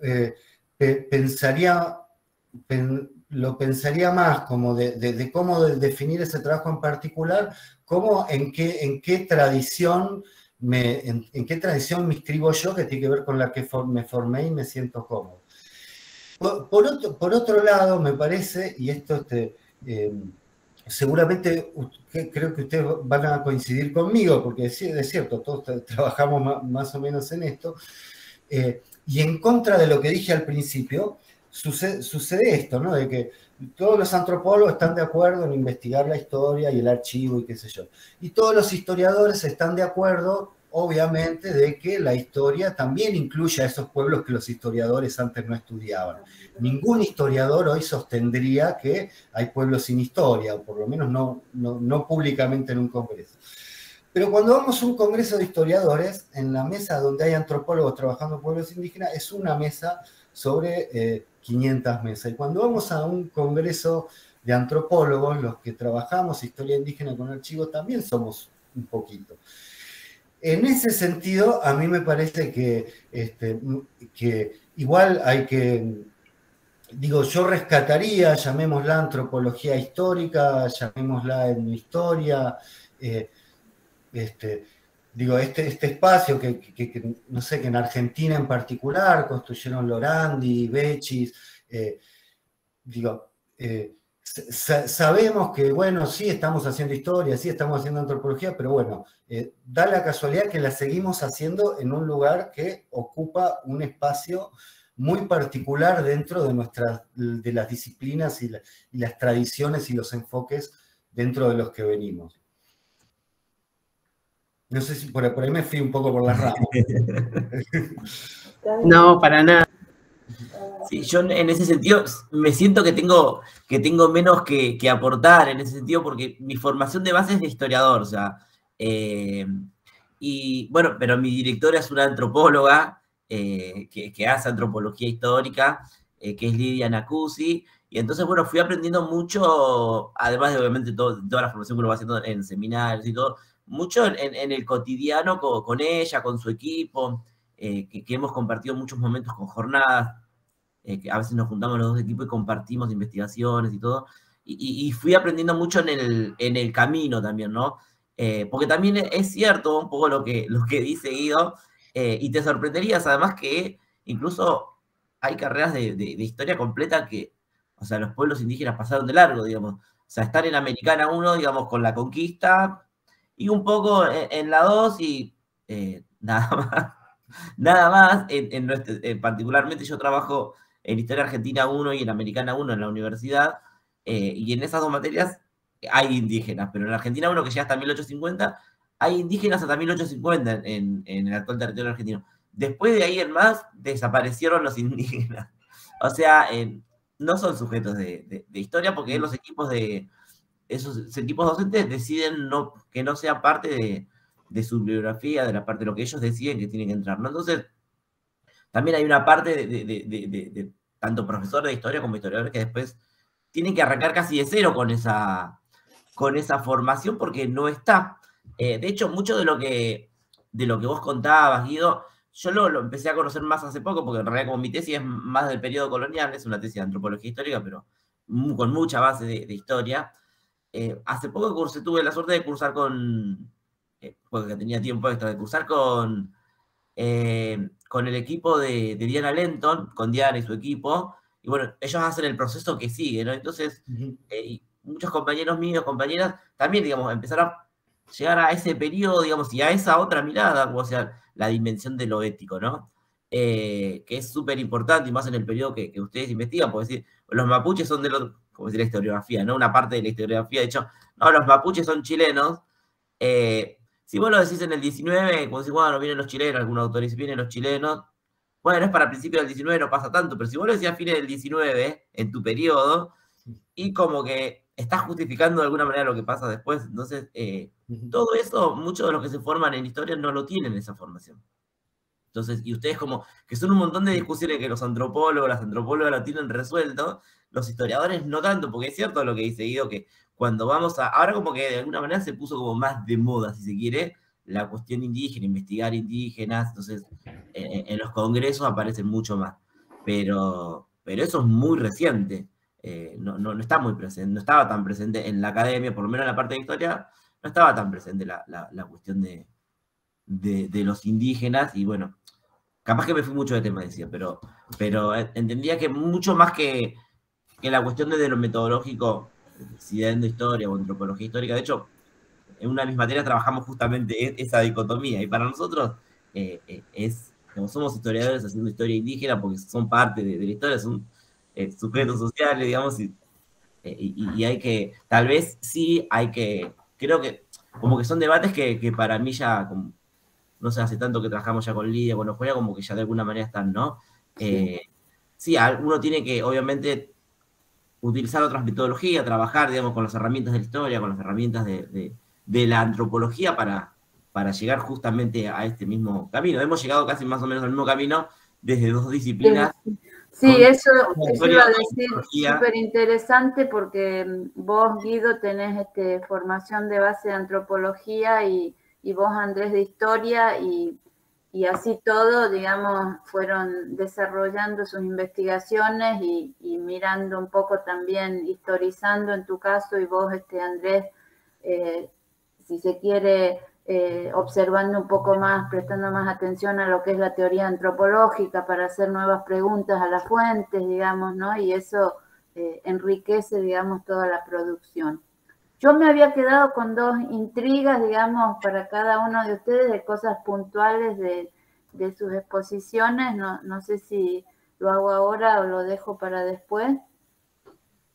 lo pensaría más como de cómo definir ese trabajo en particular, como en qué tradición me inscribo yo, que tiene que ver con la que me formé y me siento cómodo. Por otro lado, me parece, y esto seguramente creo que ustedes van a coincidir conmigo, porque es cierto, todos trabajamos más o menos en esto, y en contra de lo que dije al principio, sucede esto, ¿no? De que todos los antropólogos están de acuerdo en investigar la historia y el archivo y qué sé yo. Y todos los historiadores están de acuerdo, obviamente, de que la historia también incluye a esos pueblos que los historiadores antes no estudiaban. Ningún historiador hoy sostendría que hay pueblos sin historia, o por lo menos no públicamente en un congreso. Pero cuando vamos a un congreso de historiadores, en la mesa donde hay antropólogos trabajando en pueblos indígenas, es una mesa sobre 500 mesas. Y cuando vamos a un congreso de antropólogos, los que trabajamos historia indígena con archivos, también somos un poquito. En ese sentido, a mí me parece que igual hay que, yo rescataría, llamémosla antropología histórica, llamémosla etnohistoria, este espacio que no sé, que en Argentina en particular construyeron Lorandi, Bechis, sabemos que, bueno, sí estamos haciendo historia, sí estamos haciendo antropología, pero bueno, da la casualidad que la seguimos haciendo en un lugar que ocupa un espacio muy particular dentro de las disciplinas y las tradiciones y los enfoques dentro de los que venimos. No sé si por ahí me fui un poco por las ramas. No, para nada. Sí, yo en ese sentido me siento que tengo menos que aportar en ese sentido porque mi formación de base es de historiador, o sea, y bueno, pero mi directora es una antropóloga que hace antropología histórica, que es Lidia Nacuzzi, y entonces, bueno, fui aprendiendo mucho, además de obviamente toda la formación que uno va haciendo en seminarios y todo, mucho en el cotidiano con ella, con su equipo, que hemos compartido muchos momentos con jornadas, que a veces nos juntamos los dos equipos y compartimos investigaciones y todo, y fui aprendiendo mucho en el camino también, ¿no? Porque también es cierto un poco lo que dice Guido, y te sorprenderías además que incluso hay carreras de historia completa que, o sea, los pueblos indígenas pasaron de largo, digamos. O sea, están en Americana 1, digamos, con la conquista, y un poco en la 2 y nada más. Nada más, particularmente yo trabajo en Historia Argentina 1 y en Americana 1 en la universidad, y en esas dos materias hay indígenas, pero en Argentina 1, que llega hasta 1850, hay indígenas hasta 1850 en el actual territorio argentino. Después de ahí en más, desaparecieron los indígenas. O sea, no son sujetos de historia porque los equipos esos equipos docentes deciden que no sea parte de su bibliografía, de la parte de lo que ellos deciden que tienen que entrar, ¿no? Entonces, también hay una parte de tanto profesores de historia como historiadores que después tienen que arrancar casi de cero con esa formación porque no está. De hecho, mucho de lo que vos contabas, Guido, yo lo empecé a conocer más hace poco, porque en realidad como mi tesis es más del periodo colonial, es una tesis de antropología histórica, pero con mucha base de historia. Hace poco tuve la suerte de cursar porque tenía tiempo extra, de cursar con el equipo de Diana Lenton, con Diana y su equipo, y bueno, ellos hacen el proceso que sigue, ¿no? Entonces, y muchos compañeros míos, compañeras, también, digamos, empezaron a llegar a ese periodo, digamos, y a esa otra mirada, o sea, la dimensión de lo ético, ¿no? Que es súper importante, y más en el periodo que ustedes investigan, porque decir, los mapuches son como decir, la historiografía, ¿no? Una parte de la historiografía, de hecho, no, los mapuches son chilenos, si vos lo decís en el 19, como decís, bueno, vienen los chilenos, algunos autores vienen los chilenos, bueno, es para principios del 19, no pasa tanto, pero si vos lo decís a fines del 19, en tu periodo, y como que estás justificando de alguna manera lo que pasa después, entonces, todo eso, muchos de los que se forman en historia no lo tienen esa formación. Entonces, y ustedes como, que son un montón de discusiones que los antropólogos, las antropólogas lo tienen resuelto, los historiadores no tanto, porque es cierto lo que dice Guido, que cuando vamos ahora como que de alguna manera se puso como más de moda, si se quiere, la cuestión indígena, investigar indígenas, entonces en los congresos aparecen mucho más, pero eso es muy reciente, no está muy presente, no estaba tan presente en la academia, por lo menos en la parte de historia, no estaba tan presente la cuestión de los indígenas, y bueno, capaz que me fui mucho de tema, decía, pero entendía que mucho más que la cuestión de lo metodológico, si dando historia o antropología histórica, de hecho, en una de mis materias trabajamos justamente esa dicotomía, y para nosotros como somos historiadores haciendo historia indígena, porque son parte de la historia, son sujetos sociales, digamos, y hay que, tal vez sí hay que, creo que como que son debates que para mí ya, como, no sé, hace tanto que trabajamos ya con Lidia, con Juega, como que ya de alguna manera están, ¿no? Sí, uno tiene que, obviamente, utilizar otras metodologías, trabajar, digamos, con las herramientas de la historia, con las herramientas de la antropología para llegar justamente a este mismo camino. Hemos llegado casi más o menos al mismo camino desde dos disciplinas. Sí, eso iba a decir, súper interesante porque vos, Guido, tenés formación de base de antropología y vos, Andrés, de historia, y así todo, digamos, fueron desarrollando sus investigaciones y mirando un poco también, historizando en tu caso, y vos, Andrés, si se quiere, observando un poco más, prestando más atención a lo que es la teoría antropológica para hacer nuevas preguntas a las fuentes, digamos, ¿no? Y eso enriquece, digamos, toda la producción. Yo me había quedado con dos intrigas, digamos, para cada uno de ustedes, de cosas puntuales de sus exposiciones. No sé si lo hago ahora o lo dejo para después.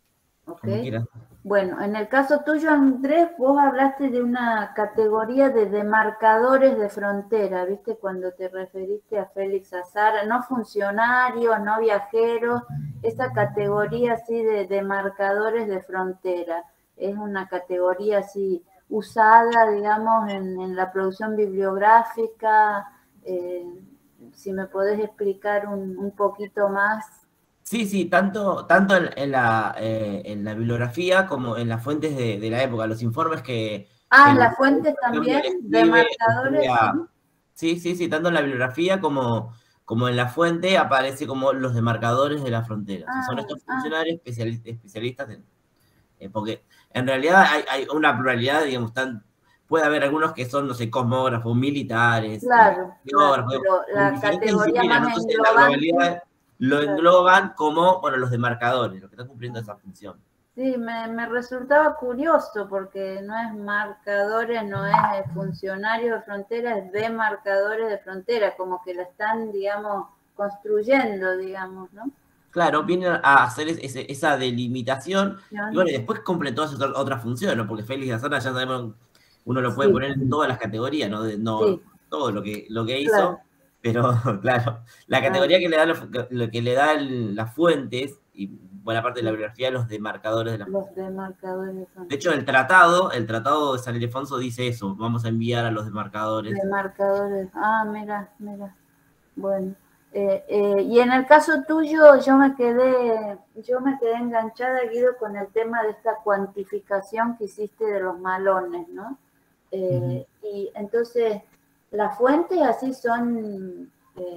¿ok? Como quieras. Bueno, en el caso tuyo, Andrés, vos hablaste de una categoría de demarcadores de frontera, ¿viste? Cuando te referiste a Félix Azara, no funcionarios, no viajeros, esa categoría así de demarcadores de frontera. Es una categoría así usada, digamos, en la producción bibliográfica. Si me podés explicar un poquito más. Sí, tanto en la bibliografía como en las fuentes de la época, los informes que En el las fuentes Campbell también, de escribe, marcadores, sí, tanto en la bibliografía como en la fuente aparece como los demarcadores de la frontera. O sea, son estos funcionarios especialistas porque en realidad hay una pluralidad, digamos, puede haber algunos que son, no sé, cosmógrafos, militares, claro, geógrafos, pero en la diferentes categoría disciplinas, ¿no? más Entonces la englobante. globalidad lo engloban como, bueno, los demarcadores, los que están cumpliendo esa función. Sí, me resultaba curioso porque no es marcadores, no es funcionarios de frontera, es demarcadores de frontera, como que la están, digamos, construyendo, digamos, ¿no? Claro, vienen a hacer esa delimitación y bueno, y después cumplen todas esas otras funciones, ¿no? Porque Félix Azara ya sabemos, uno lo puede poner en todas las categorías, ¿no? No todo lo que hizo, pero claro, la categoría que le da lo que le da las fuentes y buena parte de la bibliografía, los demarcadores de las fuentes. Los demarcadores. De hecho, el tratado de San Ildefonso dice eso, vamos a enviar a los demarcadores. Demarcadores, mira. Bueno. Y en el caso tuyo, yo me quedé enganchada, Guido, con el tema de esta cuantificación que hiciste de los malones, ¿no? Y entonces, las fuentes así son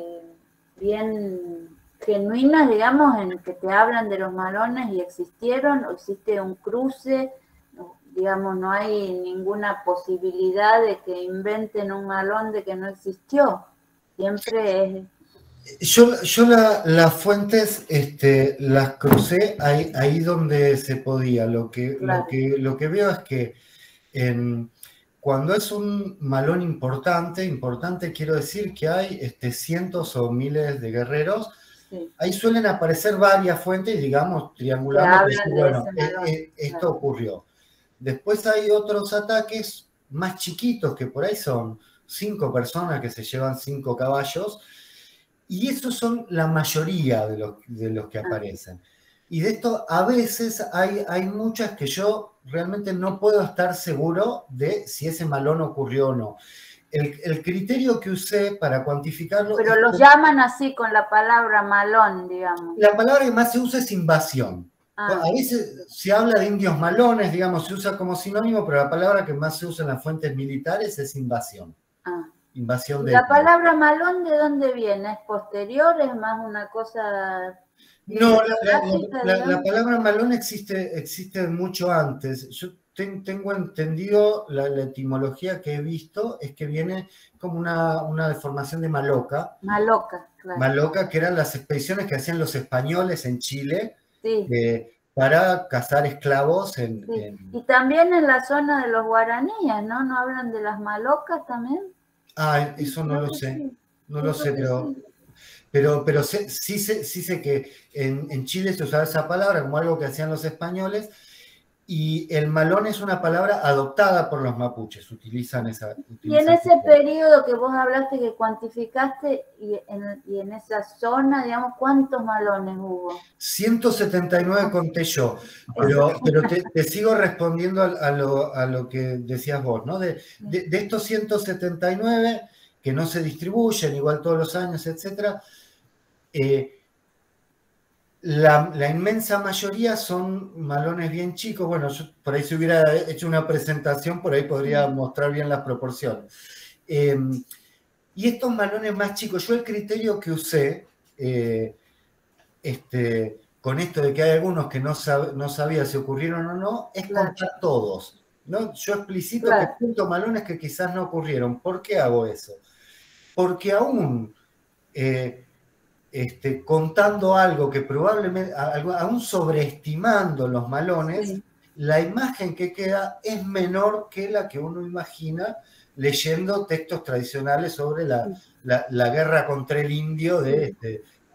bien genuinas, digamos, en que te hablan de los malones y existieron, o existe un cruce, digamos, no hay ninguna posibilidad de que inventen un malón de que no existió. Siempre es... Yo las fuentes las crucé ahí donde se podía. Lo que veo es que cuando es un malón importante quiero decir que hay cientos o miles de guerreros. Sí. Ahí suelen aparecer varias fuentes, digamos, triangulando. Bueno, esto ocurrió. Después hay otros ataques más chiquitos que por ahí son 5 personas que se llevan 5 caballos. Y esos son la mayoría de los que aparecen. Y de esto a veces hay muchas que yo realmente no puedo estar seguro de si ese malón ocurrió o no. El criterio que usé para cuantificarlo... Pero los llaman así con la palabra malón, digamos. La palabra que más se usa es invasión. A veces se habla de indios malones, digamos, se usa como sinónimo, pero la palabra que más se usa en las fuentes militares es invasión. Invasión de... ¿La palabra malón de dónde viene? ¿Es posterior? ¿Es más una cosa...? No, la palabra malón existe mucho antes. Yo tengo entendido, la etimología que he visto es que viene como una deformación de maloca. Maloca, claro. Maloca, que eran las expediciones que hacían los españoles en Chile para cazar esclavos. Y también en la zona de los guaraníes, ¿no? ¿No hablan de las malocas también? Eso no lo sé. No lo sé, pero sí sé que en Chile se usaba esa palabra como algo que hacían los españoles, y el malón es una palabra adoptada por los mapuches, utilizan esa... Y en ese periodo que vos hablaste, que cuantificaste, y en esa zona, digamos, ¿cuántos malones hubo? 179 conté yo, pero te sigo respondiendo a lo que decías vos, ¿no? De estos 179 que no se distribuyen igual todos los años, etcétera, la inmensa mayoría son malones bien chicos. Bueno, yo por ahí si hubiera hecho una presentación, por ahí podría mostrar bien las proporciones. Y estos malones más chicos, yo el criterio que usé, con esto de que hay algunos que no sabía si ocurrieron o no, es contar todos, ¿no? Yo explicito que punto malones que quizás no ocurrieron. ¿Por qué hago eso? Porque aún... contando algo que probablemente, aún sobreestimando los malones, la imagen que queda es menor que la que uno imagina leyendo textos tradicionales sobre la guerra contra el indio de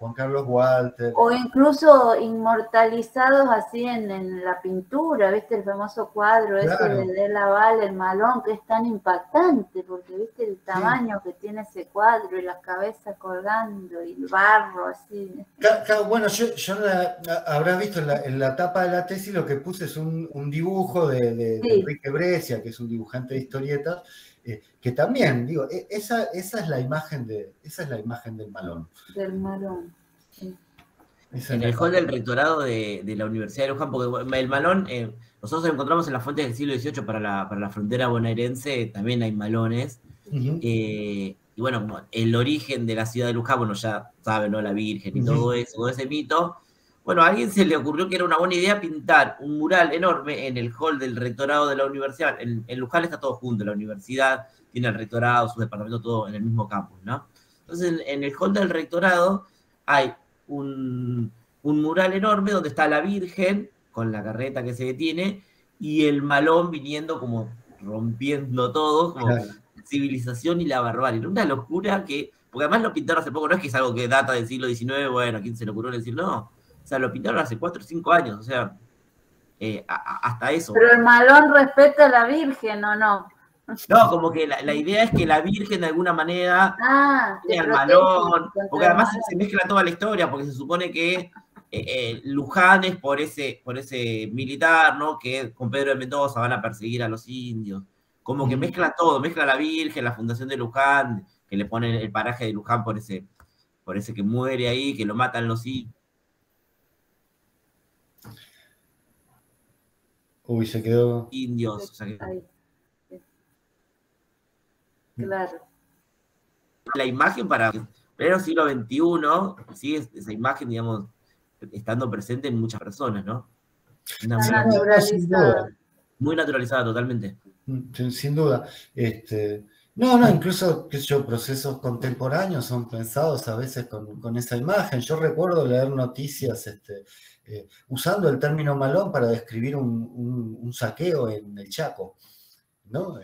Juan Carlos Walter. O incluso inmortalizados así en la pintura, ¿viste? El famoso cuadro Claro. ese de Laval, el Malón, que es tan impactante, porque ¿viste el tamaño que tiene ese cuadro y las cabezas colgando y el barro así? Bueno, yo habrás visto en la tapa de la tesis lo que puse es un dibujo de Sí. Enrique Brescia, que es un dibujante de historietas, que también, digo, esa es la imagen del Malón. Del Malón. Sí. Esa En es el la hall del imagen. rectorado de la Universidad de Luján, porque el malón, nosotros encontramos en las fuentes del siglo XVIII para la frontera bonaerense, también hay malones. Ujú. Y bueno, como el origen de la ciudad de Luján, bueno, ya saben, ¿no? La Virgen y Ujú. todo eso, todo ese mito. Bueno, a alguien se le ocurrió que era una buena idea pintar un mural enorme en el hall del rectorado de la universidad. En Luján está todo junto, la universidad tiene el rectorado, su departamento, todo en el mismo campus, ¿no? Entonces, en el hall del rectorado hay un mural enorme donde está la Virgen con la carreta que se detiene y el malón viniendo como rompiendo todo, como Claro. civilización y la barbarie. Era una locura que, porque además lo pintaron hace poco, no es que es algo que data del siglo XIX, bueno, ¿quién se le ocurrió decir? No, o sea, lo pintaron hace 4 o 5 años, o sea, hasta eso. Pero el Malón respeta a la Virgen, ¿o no? No, como que la idea es que la Virgen de alguna manera Te tiene al protege malón, contra porque el además Malón. se mezcla toda la historia, porque se supone que Luján es por ese militar, ¿no? Que con Pedro de Mendoza van a perseguir a los indios. Como que mezcla todo, mezcla a la Virgen, la fundación de Luján, que le ponen el paraje de Luján por ese que muere ahí, que lo matan los indios. Uy, se quedó. O sea que Ahí. Claro. la imagen para pleno siglo XXI sigue esa imagen, digamos, estando presente en muchas personas, ¿no? Una Está muy, Sin duda. naturalizado. muy naturalizada totalmente. Sin duda. No, incluso, qué sé yo, procesos contemporáneos son pensados a veces con esa imagen. Yo recuerdo leer noticias usando el término malón para describir un saqueo en el Chaco, ¿no?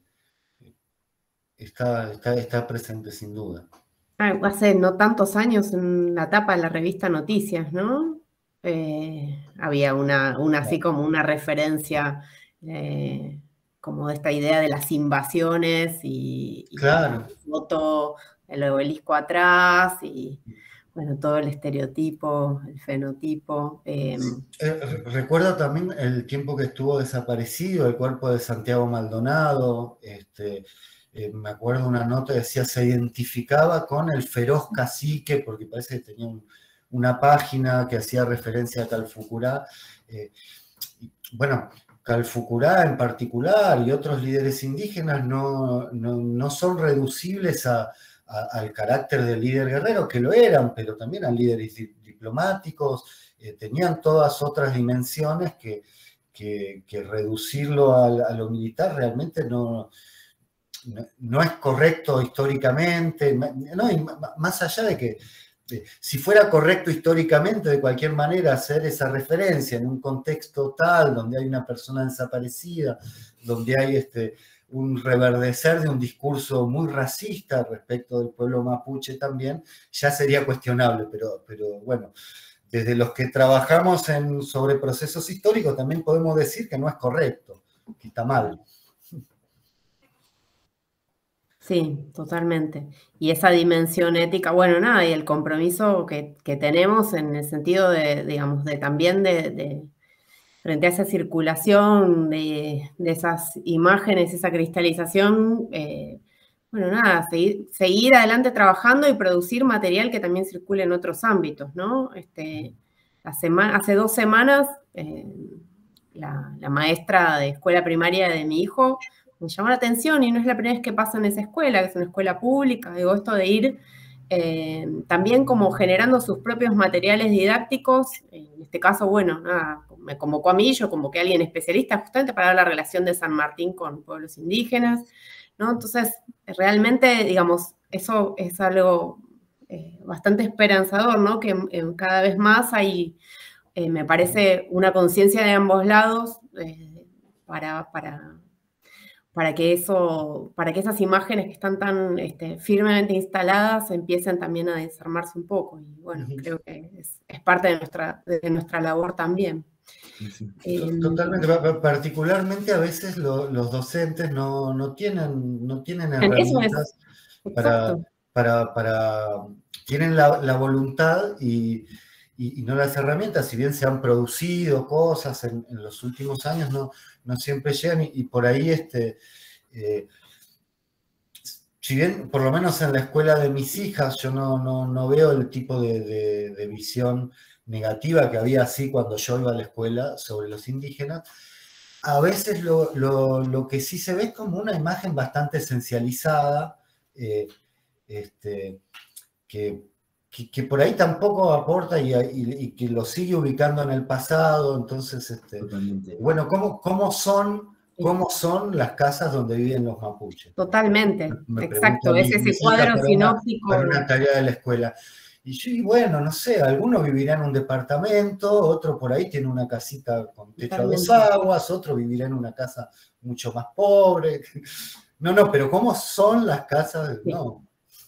Está presente sin duda. Hace no tantos años en la tapa de la revista Noticias, ¿no? Había una así como una referencia como de esta idea de las invasiones y Claro. foto, el obelisco atrás y bueno, todo el estereotipo, el fenotipo. Recuerdo también el tiempo que estuvo desaparecido el cuerpo de Santiago Maldonado. Me acuerdo una nota que decía se identificaba con el feroz cacique, porque parece que tenía una página que hacía referencia a Calfucurá. Bueno, Calfucurá en particular y otros líderes indígenas no son reducibles al carácter del líder guerrero, que lo eran, pero también a líderes diplomáticos, tenían todas otras dimensiones que reducirlo a lo militar realmente no es correcto históricamente, no, y más allá de que si fuera correcto históricamente, de cualquier manera, hacer esa referencia en un contexto tal, donde hay una persona desaparecida, donde hay un reverdecer de un discurso muy racista respecto del pueblo mapuche también, ya sería cuestionable, pero bueno, desde los que trabajamos sobre procesos históricos también podemos decir que no es correcto, que está mal. Sí, totalmente. Y esa dimensión ética, bueno, nada, y el compromiso que tenemos en el sentido de, digamos, de también de frente a esa circulación de esas imágenes, esa cristalización, bueno, nada, seguir adelante trabajando y producir material que también circule en otros ámbitos, ¿no? Hace 2 semanas, la maestra de escuela primaria de mi hijo me llamó la atención y no es la primera vez que pasa en esa escuela, que es una escuela pública, digo, esto de ir también como generando sus propios materiales didácticos, en este caso, bueno, nada, me convocó a mí, yo convoqué a alguien especialista justamente para ver la relación de San Martín con pueblos indígenas, ¿no? Entonces, realmente, digamos, eso es algo bastante esperanzador, ¿no? Que cada vez más hay, me parece, una conciencia de ambos lados para para que esas imágenes que están tan firmemente instaladas empiecen también a desarmarse un poco. Y bueno, creo que es parte de nuestra labor también. Totalmente, particularmente a veces los docentes no tienen herramientas tienen la voluntad y no las herramientas, si bien se han producido cosas en los últimos años, no siempre llegan y por ahí, si bien por lo menos en la escuela de mis hijas yo no veo el tipo de visión negativa que había así cuando yo iba a la escuela sobre los indígenas, a veces lo que sí se ve es como una imagen bastante esencializada, que por ahí tampoco aporta y que lo sigue ubicando en el pasado. Entonces, bueno, ¿cómo son las casas donde viven los mapuches? Totalmente, exacto, es ese cuadro sinóptico. Para una tarea de la escuela. Y bueno, no sé, algunos vivirán en un departamento, otro por ahí tiene una casita con techo a dos aguas, otro vivirá en una casa mucho más pobre. No, pero ¿cómo son las casas? Sí. No.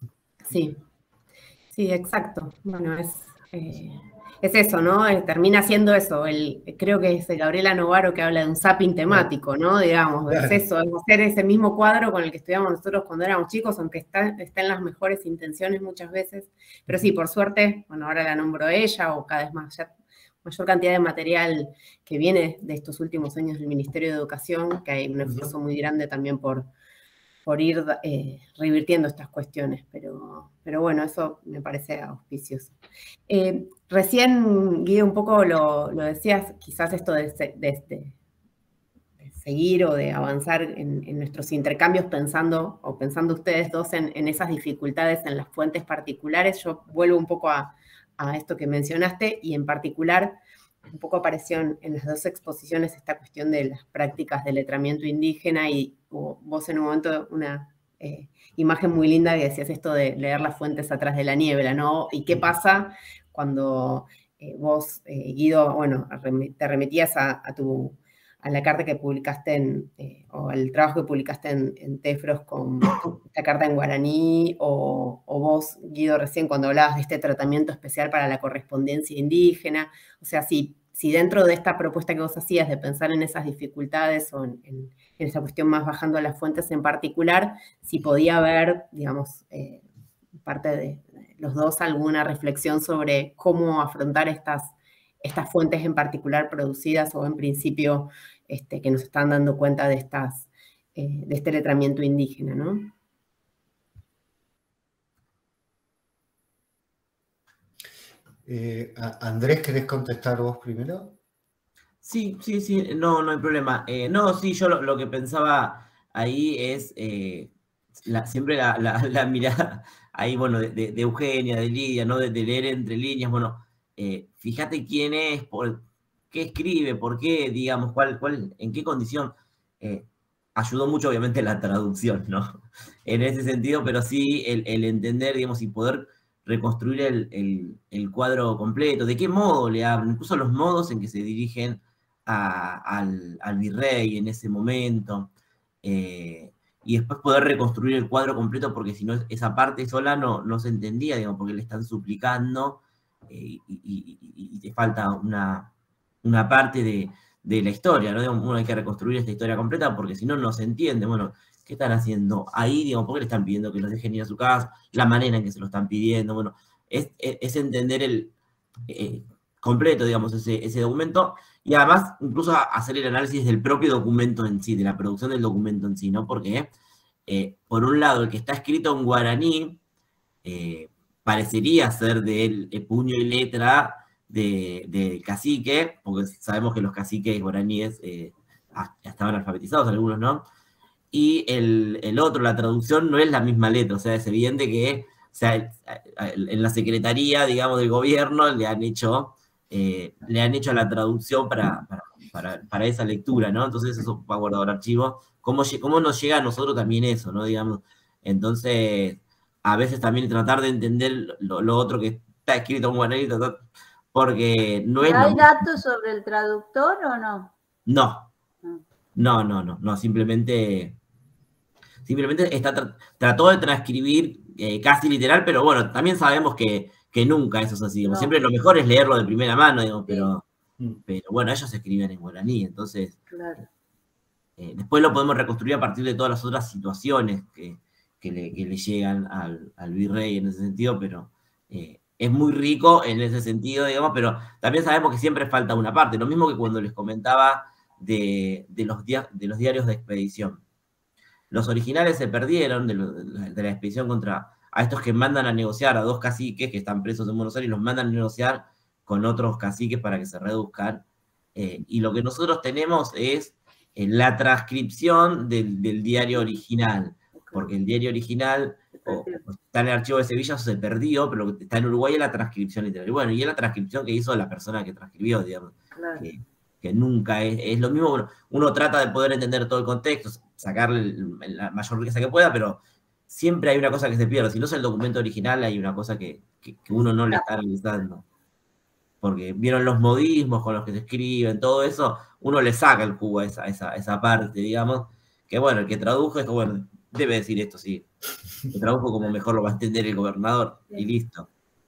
Sí, exacto. Bueno, es eso, ¿no? Termina siendo eso. Creo que es Gabriela Novaro que habla de un zapping temático, ¿no? Digamos, claro. Es eso, es hacer ese mismo cuadro con el que estudiamos nosotros cuando éramos chicos, aunque está en las mejores intenciones muchas veces. Pero sí, por suerte, bueno, ahora la nombro ella, o cada vez más, ya mayor cantidad de material que viene de estos últimos años del Ministerio de Educación, que hay un esfuerzo muy grande también por ir revirtiendo estas cuestiones, pero bueno, eso me parece auspicioso. Recién, Guido, un poco lo decías, quizás esto de seguir o de avanzar en nuestros intercambios pensando ustedes dos en esas dificultades en las fuentes particulares. Yo vuelvo un poco a esto que mencionaste, y en particular un poco apareció en las dos exposiciones esta cuestión de las prácticas de letramiento indígena, y vos en un momento una imagen muy linda que decías esto de leer las fuentes atrás de la niebla, ¿no? ¿Y qué pasa cuando vos, Guido, bueno, te remitías a la carta que publicaste o al trabajo que publicaste en Tefros con esta carta en guaraní, o vos, Guido, recién cuando hablabas de este tratamiento especial para la correspondencia indígena? O sea, si dentro de esta propuesta que vos hacías de pensar en esas dificultades o en esa cuestión más bajando a las fuentes en particular, si podía haber, digamos, parte de los dos, alguna reflexión sobre cómo afrontar estas fuentes en particular producidas o en principio que nos están dando cuenta de este letramiento indígena, ¿no? Andrés, ¿querés contestar vos primero? Sí, no hay problema. No, sí, yo lo que pensaba ahí es siempre la mirada ahí, bueno, de Eugenia, de Lidia, ¿no? De leer entre líneas, bueno, fíjate quién es, por qué escribe, por qué, digamos, en qué condición. Ayudó mucho, obviamente, la traducción, ¿no? En ese sentido, pero sí el entender, digamos, y poder reconstruir el cuadro completo, de qué modo le hablan, incluso los modos en que se dirigen al virrey en ese momento, y después poder reconstruir el cuadro completo, porque si no, esa parte sola no se entendía, digamos, porque le están suplicando, y te falta una parte de la historia, ¿no? Digamos, uno hay que reconstruir esta historia completa, porque si no, no se entiende, bueno, ¿qué están haciendo ahí? Digamos, ¿por qué le están pidiendo que los dejen ir a su casa? La manera en que se lo están pidiendo, bueno, es entender el completo, digamos, ese documento, y además incluso hacer el análisis del propio documento en sí, de la producción del documento en sí, ¿no? Porque, por un lado, el que está escrito en guaraní parecería ser del puño y letra de cacique, porque sabemos que los caciques guaraníes estaban alfabetizados, algunos, ¿no? Y el otro, la traducción, no es la misma letra, o sea, es evidente que, o sea, en la secretaría, digamos, del gobierno le han hecho la traducción para esa lectura, ¿no? Entonces eso va guardado en archivo. ¿Cómo nos llega a nosotros también eso, ¿no? Digamos, entonces, a veces también tratar de entender lo otro que está escrito en guaraní, porque no es... ¿Hay datos sobre el traductor o no? No, simplemente simplemente trató de transcribir casi literal, pero bueno, también sabemos que nunca eso es así. Digamos. No. Siempre lo mejor es leerlo de primera mano, digamos, pero bueno, ellos escriben en guaraní, entonces claro. Después lo podemos reconstruir a partir de todas las otras situaciones que le llegan al virrey en ese sentido, pero es muy rico en ese sentido, digamos, pero también sabemos que siempre falta una parte, lo mismo que cuando les comentaba de los diarios de expedición. Los originales se perdieron de la expedición a estos que mandan a negociar a 2 caciques que están presos en Buenos Aires, los mandan a negociar con otros caciques para que se reduzcan, y lo que nosotros tenemos es la transcripción del diario original, porque el diario original está en el archivo de Sevilla, se perdió, pero lo que está en Uruguay es la transcripción literal. Y bueno, y es la transcripción que hizo la persona que transcribió, digamos, claro. que nunca es lo mismo. Uno trata de poder entender todo el contexto, sacarle la mayor riqueza que pueda, pero siempre hay una cosa que se pierde. Si no es el documento original, hay una cosa que uno no le está realizando. Porque vieron los modismos con los que se escriben, todo eso, uno le saca el jugo a esa parte, digamos, que bueno, el que tradujo es que, bueno, debe decir esto, sí. El tradujo como mejor lo va a entender el gobernador, y listo.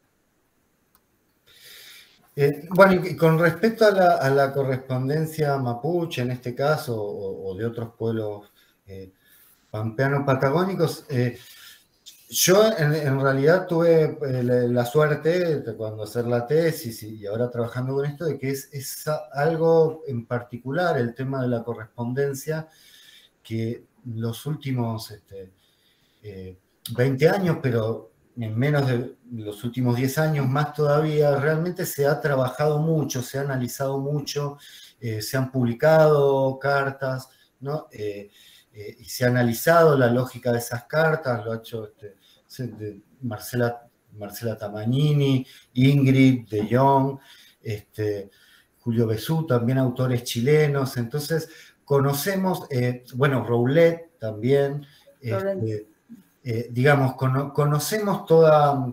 Bueno, y con respecto a la correspondencia mapuche, en este caso, o de otros pueblos pampeanos patagónicos, yo en realidad tuve la suerte de cuando hacer la tesis y ahora trabajando con esto, de que es algo en particular, el tema de la correspondencia, que los últimos 20 años, pero en menos de los últimos 10 años más todavía, realmente se ha trabajado mucho, se ha analizado mucho, se han publicado cartas, ¿no? Y se ha analizado la lógica de esas cartas, lo ha hecho Marcela Tamagnini, Ingrid de Jong, Julio Besú, también autores chilenos. Entonces, conocemos, bueno, Roulet también, digamos, conocemos toda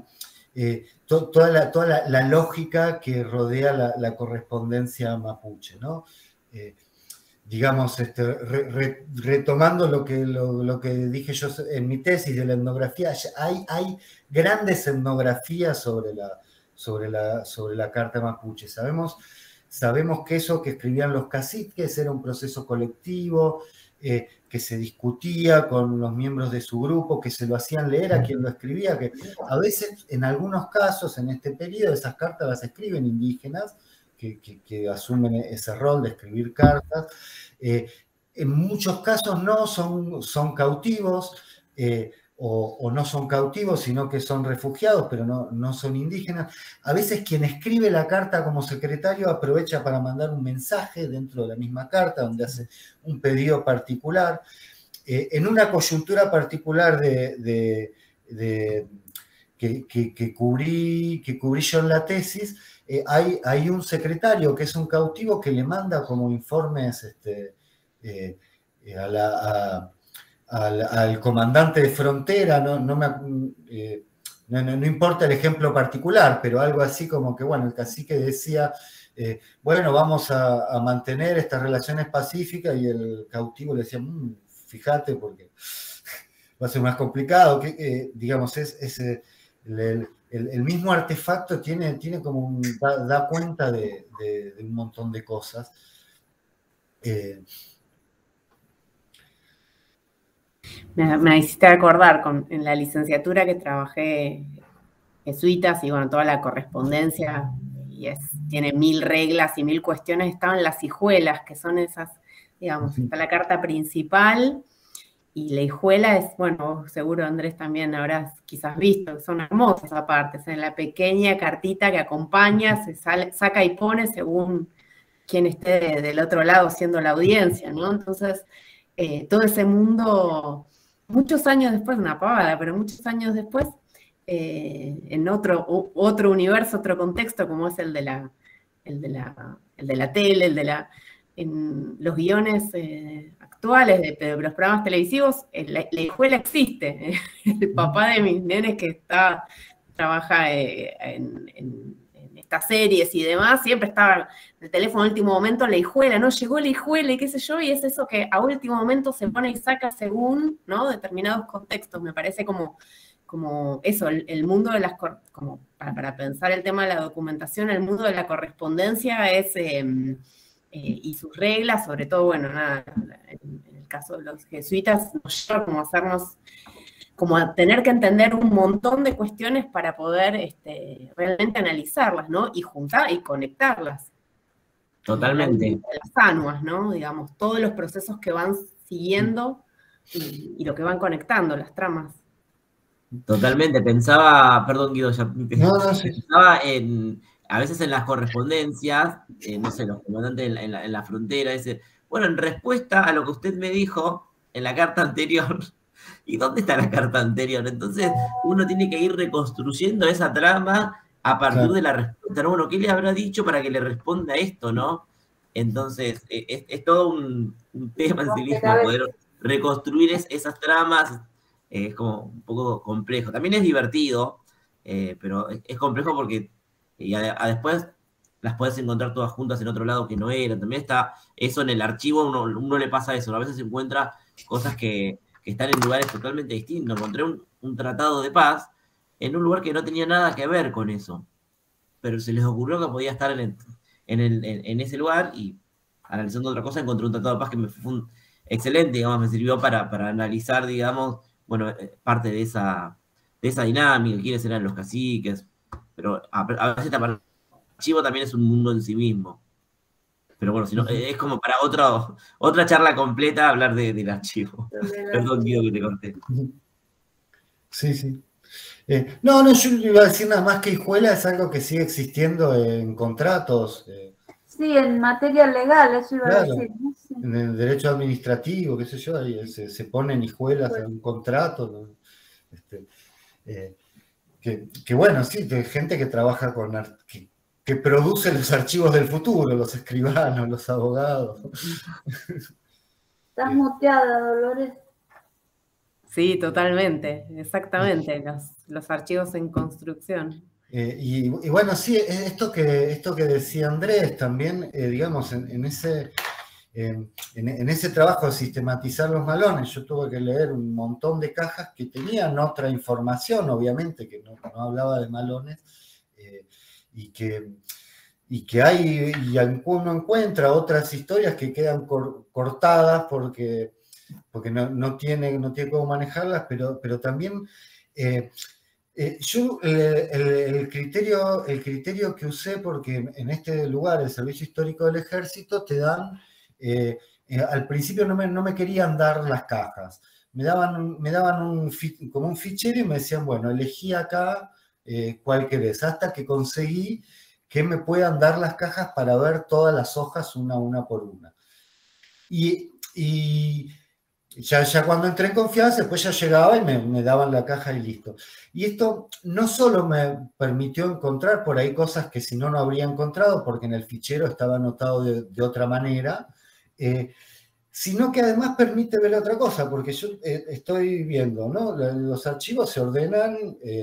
la lógica que rodea la correspondencia mapuche, ¿no? Digamos, retomando lo que dije yo en mi tesis de la etnografía, hay grandes etnografías sobre la carta mapuche. Sabemos que eso que escribían los caciques era un proceso colectivo, que se discutía con los miembros de su grupo, que se lo hacían leer a quien lo escribía, que a veces, en algunos casos, en este periodo, esas cartas las escriben indígenas, que asumen ese rol de escribir cartas. En muchos casos no son cautivos, o no son cautivos, sino que son refugiados, pero no son indígenas. A veces quien escribe la carta como secretario aprovecha para mandar un mensaje dentro de la misma carta, donde hace un pedido particular. En una coyuntura particular que cubrí yo en la tesis, hay un secretario que es un cautivo que le manda como informes al comandante de frontera, no importa el ejemplo particular, pero algo así como que, bueno, el cacique decía, bueno, vamos a mantener estas relaciones pacíficas, y el cautivo le decía, fíjate, porque va a ser más complicado, digamos, el mismo artefacto tiene como da cuenta de un montón de cosas. Me hiciste acordar en la licenciatura que trabajé jesuitas, y bueno, toda la correspondencia, y tiene 1000 reglas y 1000 cuestiones. Estaban las hijuelas, que son esas, digamos, está la carta principal, y la hijuela es, bueno, seguro Andrés también habrás quizás visto, son hermosas aparte, es la pequeña cartita que acompaña, se saca y pone según quien esté del otro lado haciendo la audiencia, ¿no? Entonces, todo ese mundo, muchos años después, una pavada, pero muchos años después, en otro universo, otro contexto, como es el de la tele, en los guiones actuales de los programas televisivos, la hijuela existe. El papá de mis nenes que trabaja en estas series y demás, siempre estaba el teléfono en último momento, la hijuela, ¿no? Llegó la hijuela y qué sé yo, y es eso que a último momento se pone y saca según, ¿no? Determinados contextos. Me parece como eso, el mundo de las, como para pensar el tema de la documentación, el mundo de la correspondencia es, y sus reglas, sobre todo, bueno, nada, en el caso de los jesuitas, nos lleva como a hacernos, como a tener que entender un montón de cuestiones para poder realmente analizarlas, ¿no? Y juntar y conectarlas. Totalmente. Las anuas, ¿no? Digamos, todos los procesos que van siguiendo y lo que van conectando, las tramas. Totalmente, pensaba, perdón Guido, ya Sí. pensaba a veces en las correspondencias, no sé, los comandantes en la frontera, dice, bueno, en respuesta a lo que usted me dijo en la carta anterior, ¿y dónde está la carta anterior? Entonces uno tiene que ir reconstruyendo esa trama a partir de la respuesta, ¿no? Bueno, ¿qué le habrá dicho para que le responda esto, no? Entonces, es todo un tema en sí mismo, poder reconstruir esas tramas. Es como un poco complejo. También es divertido, pero es complejo porque después las puedes encontrar todas juntas en otro lado que no eran. También está eso en el archivo, uno le pasa eso. A veces se encuentra cosas que están en lugares totalmente distintos. Encontré un tratado de paz en un lugar que no tenía nada que ver con eso. Pero se les ocurrió que podía estar en ese lugar y analizando otra cosa encontré un tratado de paz que me fue excelente, digamos, me sirvió para analizar, digamos, bueno, parte de esa dinámica, quiénes eran los caciques, pero a veces el archivo también es un mundo en sí mismo. Pero bueno, si no, es como para otra charla completa hablar del archivo. Perdón, Guido, que te conté. Sí, sí. No, yo iba a decir nada más que hijuela es algo que sigue existiendo en contratos. Sí, en materia legal, eso iba a Claro, decir. ¿No? Sí. en el derecho administrativo, qué sé yo, ahí se ponen hijuelas en un contrato, ¿no? Que bueno, sí, de gente que trabaja que produce los archivos del futuro, los escribanos, los abogados. Estás muteada, Dolores. Sí, totalmente, exactamente, los archivos en construcción. Y bueno, sí, esto que decía Andrés también, digamos, en ese trabajo de sistematizar los malones, yo tuve que leer un montón de cajas que tenían otra información, obviamente, que no hablaba de malones, y que uno encuentra otras historias que quedan cortadas porque no tiene cómo manejarlas, pero también yo el criterio que usé, porque en este lugar, el Servicio Histórico del Ejército, te dan, al principio no me querían dar las cajas, me daban como un fichero y me decían, bueno, elegí acá cuál querés, hasta que conseguí que me puedan dar las cajas para ver todas las hojas una por una. Y ya cuando entré en confianza, después ya llegaba y me daban la caja y listo. Y esto no solo me permitió encontrar por ahí cosas que si no habría encontrado, porque en el fichero estaba anotado de otra manera, sino que además permite ver otra cosa, porque yo estoy viendo, ¿no? Los archivos se ordenan,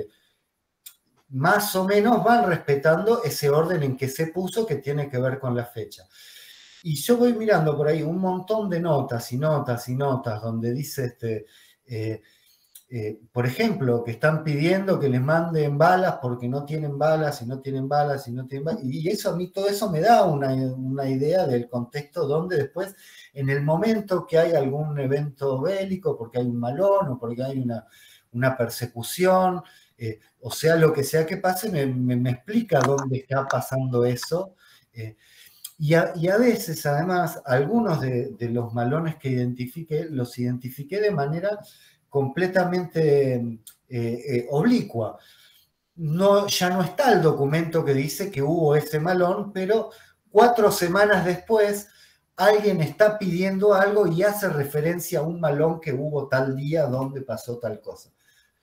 más o menos van respetando ese orden en que se puso que tiene que ver con la fecha. Y yo voy mirando por ahí un montón de notas y notas y notas donde dice, por ejemplo, que están pidiendo que les manden balas porque no tienen balas y no tienen balas y no tienen balas. Y eso, a mí todo eso me da una idea del contexto donde después, en el momento que hay algún evento bélico, porque hay un malón o porque hay una persecución, o sea, lo que sea que pase, me explica dónde está pasando eso. Y a veces, además, algunos de los malones que identifiqué, los identifiqué de manera completamente oblicua. Ya no está el documento que dice que hubo ese malón, pero 4 semanas después alguien está pidiendo algo y hace referencia a un malón que hubo tal día donde pasó tal cosa.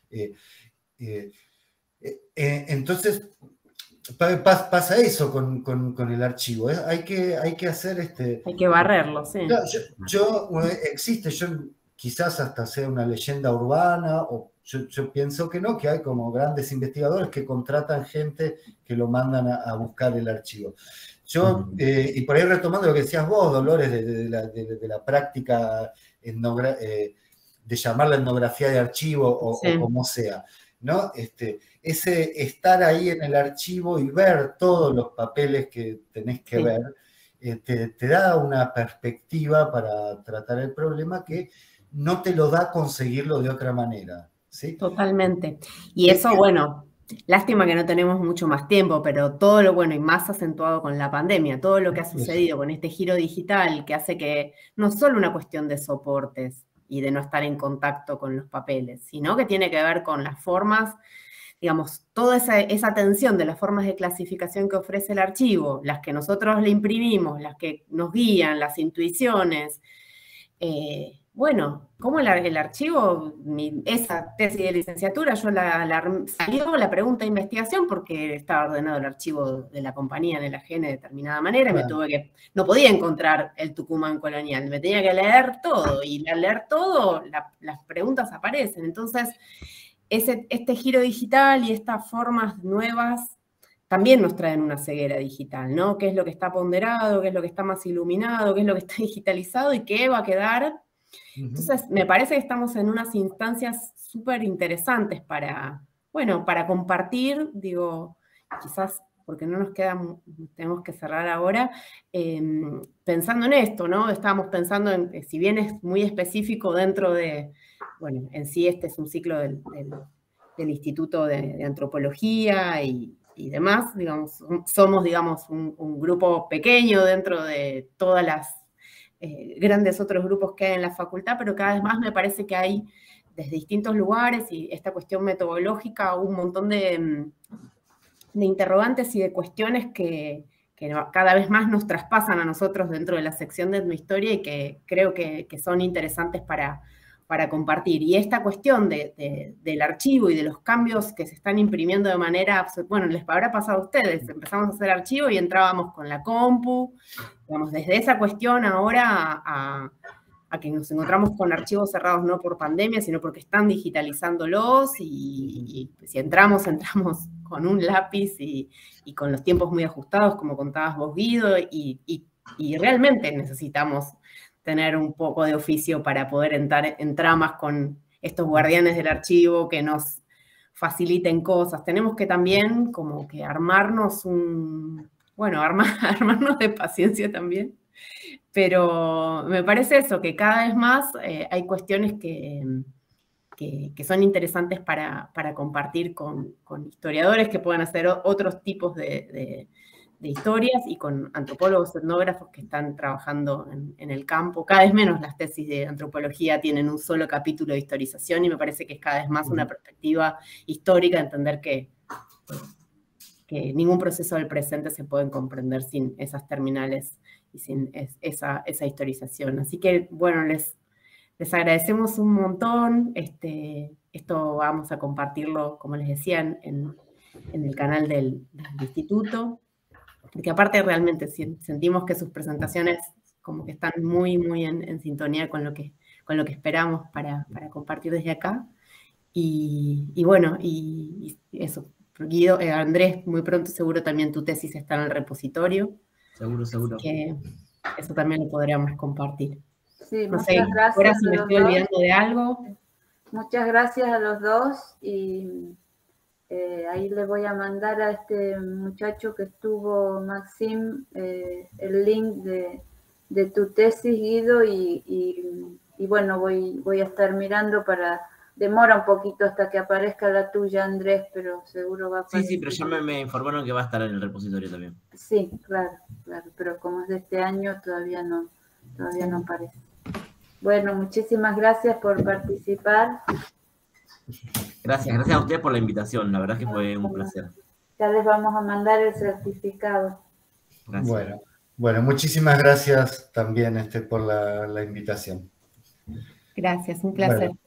Entonces, pasa eso con el archivo. Hay que hacer Hay que barrerlo, sí. Existe, yo quizás hasta sea una leyenda urbana, o yo pienso que no, que hay como grandes investigadores que contratan gente que lo mandan a buscar el archivo. Yo, y por ahí retomando lo que decías vos, Dolores, de la práctica de llamar la etnografía de archivo o como sea, ¿no? Ese estar ahí en el archivo y ver todos los papeles que tenés que ver, te da una perspectiva para tratar el problema que no te lo da conseguirlo de otra manera, ¿sí? Totalmente. Y eso, bueno, lástima que no tenemos mucho más tiempo, pero todo lo bueno y más acentuado con la pandemia, todo lo que ha sucedido con este giro digital que hace que no solo una cuestión de soportes y de no estar en contacto con los papeles, sino que tiene que ver con las formas, digamos, toda esa tensión de las formas de clasificación que ofrece el archivo, las que nosotros le imprimimos, las que nos guían, las intuiciones. Bueno, ¿cómo el archivo, esa tesis de licenciatura, salió la pregunta de investigación porque estaba ordenado el archivo de la compañía en el AGN de determinada manera, no podía encontrar el Tucumán colonial, me tenía que leer todo, y al leer todo, las preguntas aparecen. Entonces, este giro digital y estas formas nuevas también nos traen una ceguera digital, ¿no? ¿Qué es lo que está ponderado? ¿Qué es lo que está más iluminado? ¿Qué es lo que está digitalizado? ¿Y qué va a quedar? Entonces, me parece que estamos en unas instancias súper interesantes para compartir, digo, quizás porque no nos queda, tenemos que cerrar ahora, pensando en esto, ¿no? Estábamos pensando en, si bien es muy específico dentro de, bueno, en sí este es un ciclo del Instituto de Antropología y demás, digamos, somos, digamos, un grupo pequeño dentro de todas las grandes otros grupos que hay en la facultad, pero cada vez más me parece que hay desde distintos lugares y esta cuestión metodológica, un montón de interrogantes y de cuestiones que cada vez más nos traspasan a nosotros dentro de la sección de etnohistoria y que creo que son interesantes para compartir. Y esta cuestión del archivo y de los cambios que se están imprimiendo de manera, bueno, les habrá pasado a ustedes, empezamos a hacer archivo y entrábamos con la compu, digamos, desde esa cuestión ahora a que nos encontramos con archivos cerrados no por pandemia, sino porque están digitalizándolos y si entramos con un lápiz y con los tiempos muy ajustados, como contabas vos, Guido, y realmente necesitamos tener un poco de oficio para poder entrar en tramas con estos guardianes del archivo que nos faciliten cosas. Tenemos que también como que armarnos armarnos de paciencia también. Pero me parece eso, que cada vez más hay cuestiones que son interesantes para compartir con historiadores que puedan hacer otros tipos de historias y con antropólogos, etnógrafos que están trabajando en el campo. Cada vez menos las tesis de antropología tienen un solo capítulo de historización y me parece que es cada vez más una perspectiva histórica, entender que ningún proceso del presente se puede comprender sin esas terminales y sin esa historización. Así que, bueno, les agradecemos un montón. Esto vamos a compartirlo, como les decía, en el canal del instituto, porque aparte realmente sentimos que sus presentaciones como que están muy, muy en sintonía con lo que esperamos para compartir desde acá. Y bueno, y eso. Guido, Andrés, muy pronto seguro también tu tesis está en el repositorio. Seguro. Así que eso también lo podríamos compartir. Sí, no muchas sé, gracias. ahora si me estoy olvidando de algo. Muchas gracias a los dos y ahí le voy a mandar a este muchacho que estuvo, Maxim, el link de tu tesis, Guido, y bueno, voy a estar mirando demora un poquito hasta que aparezca la tuya, Andrés, pero seguro va a aparecer. Sí, pero ya me informaron que va a estar en el repositorio también. Sí, claro, pero como es de este año todavía no aparece. Bueno, muchísimas gracias por participar. Gracias a ustedes por la invitación, la verdad que fue un placer. Ya les vamos a mandar el certificado. Gracias. Bueno, muchísimas gracias también por la invitación. Gracias, un placer. Bueno.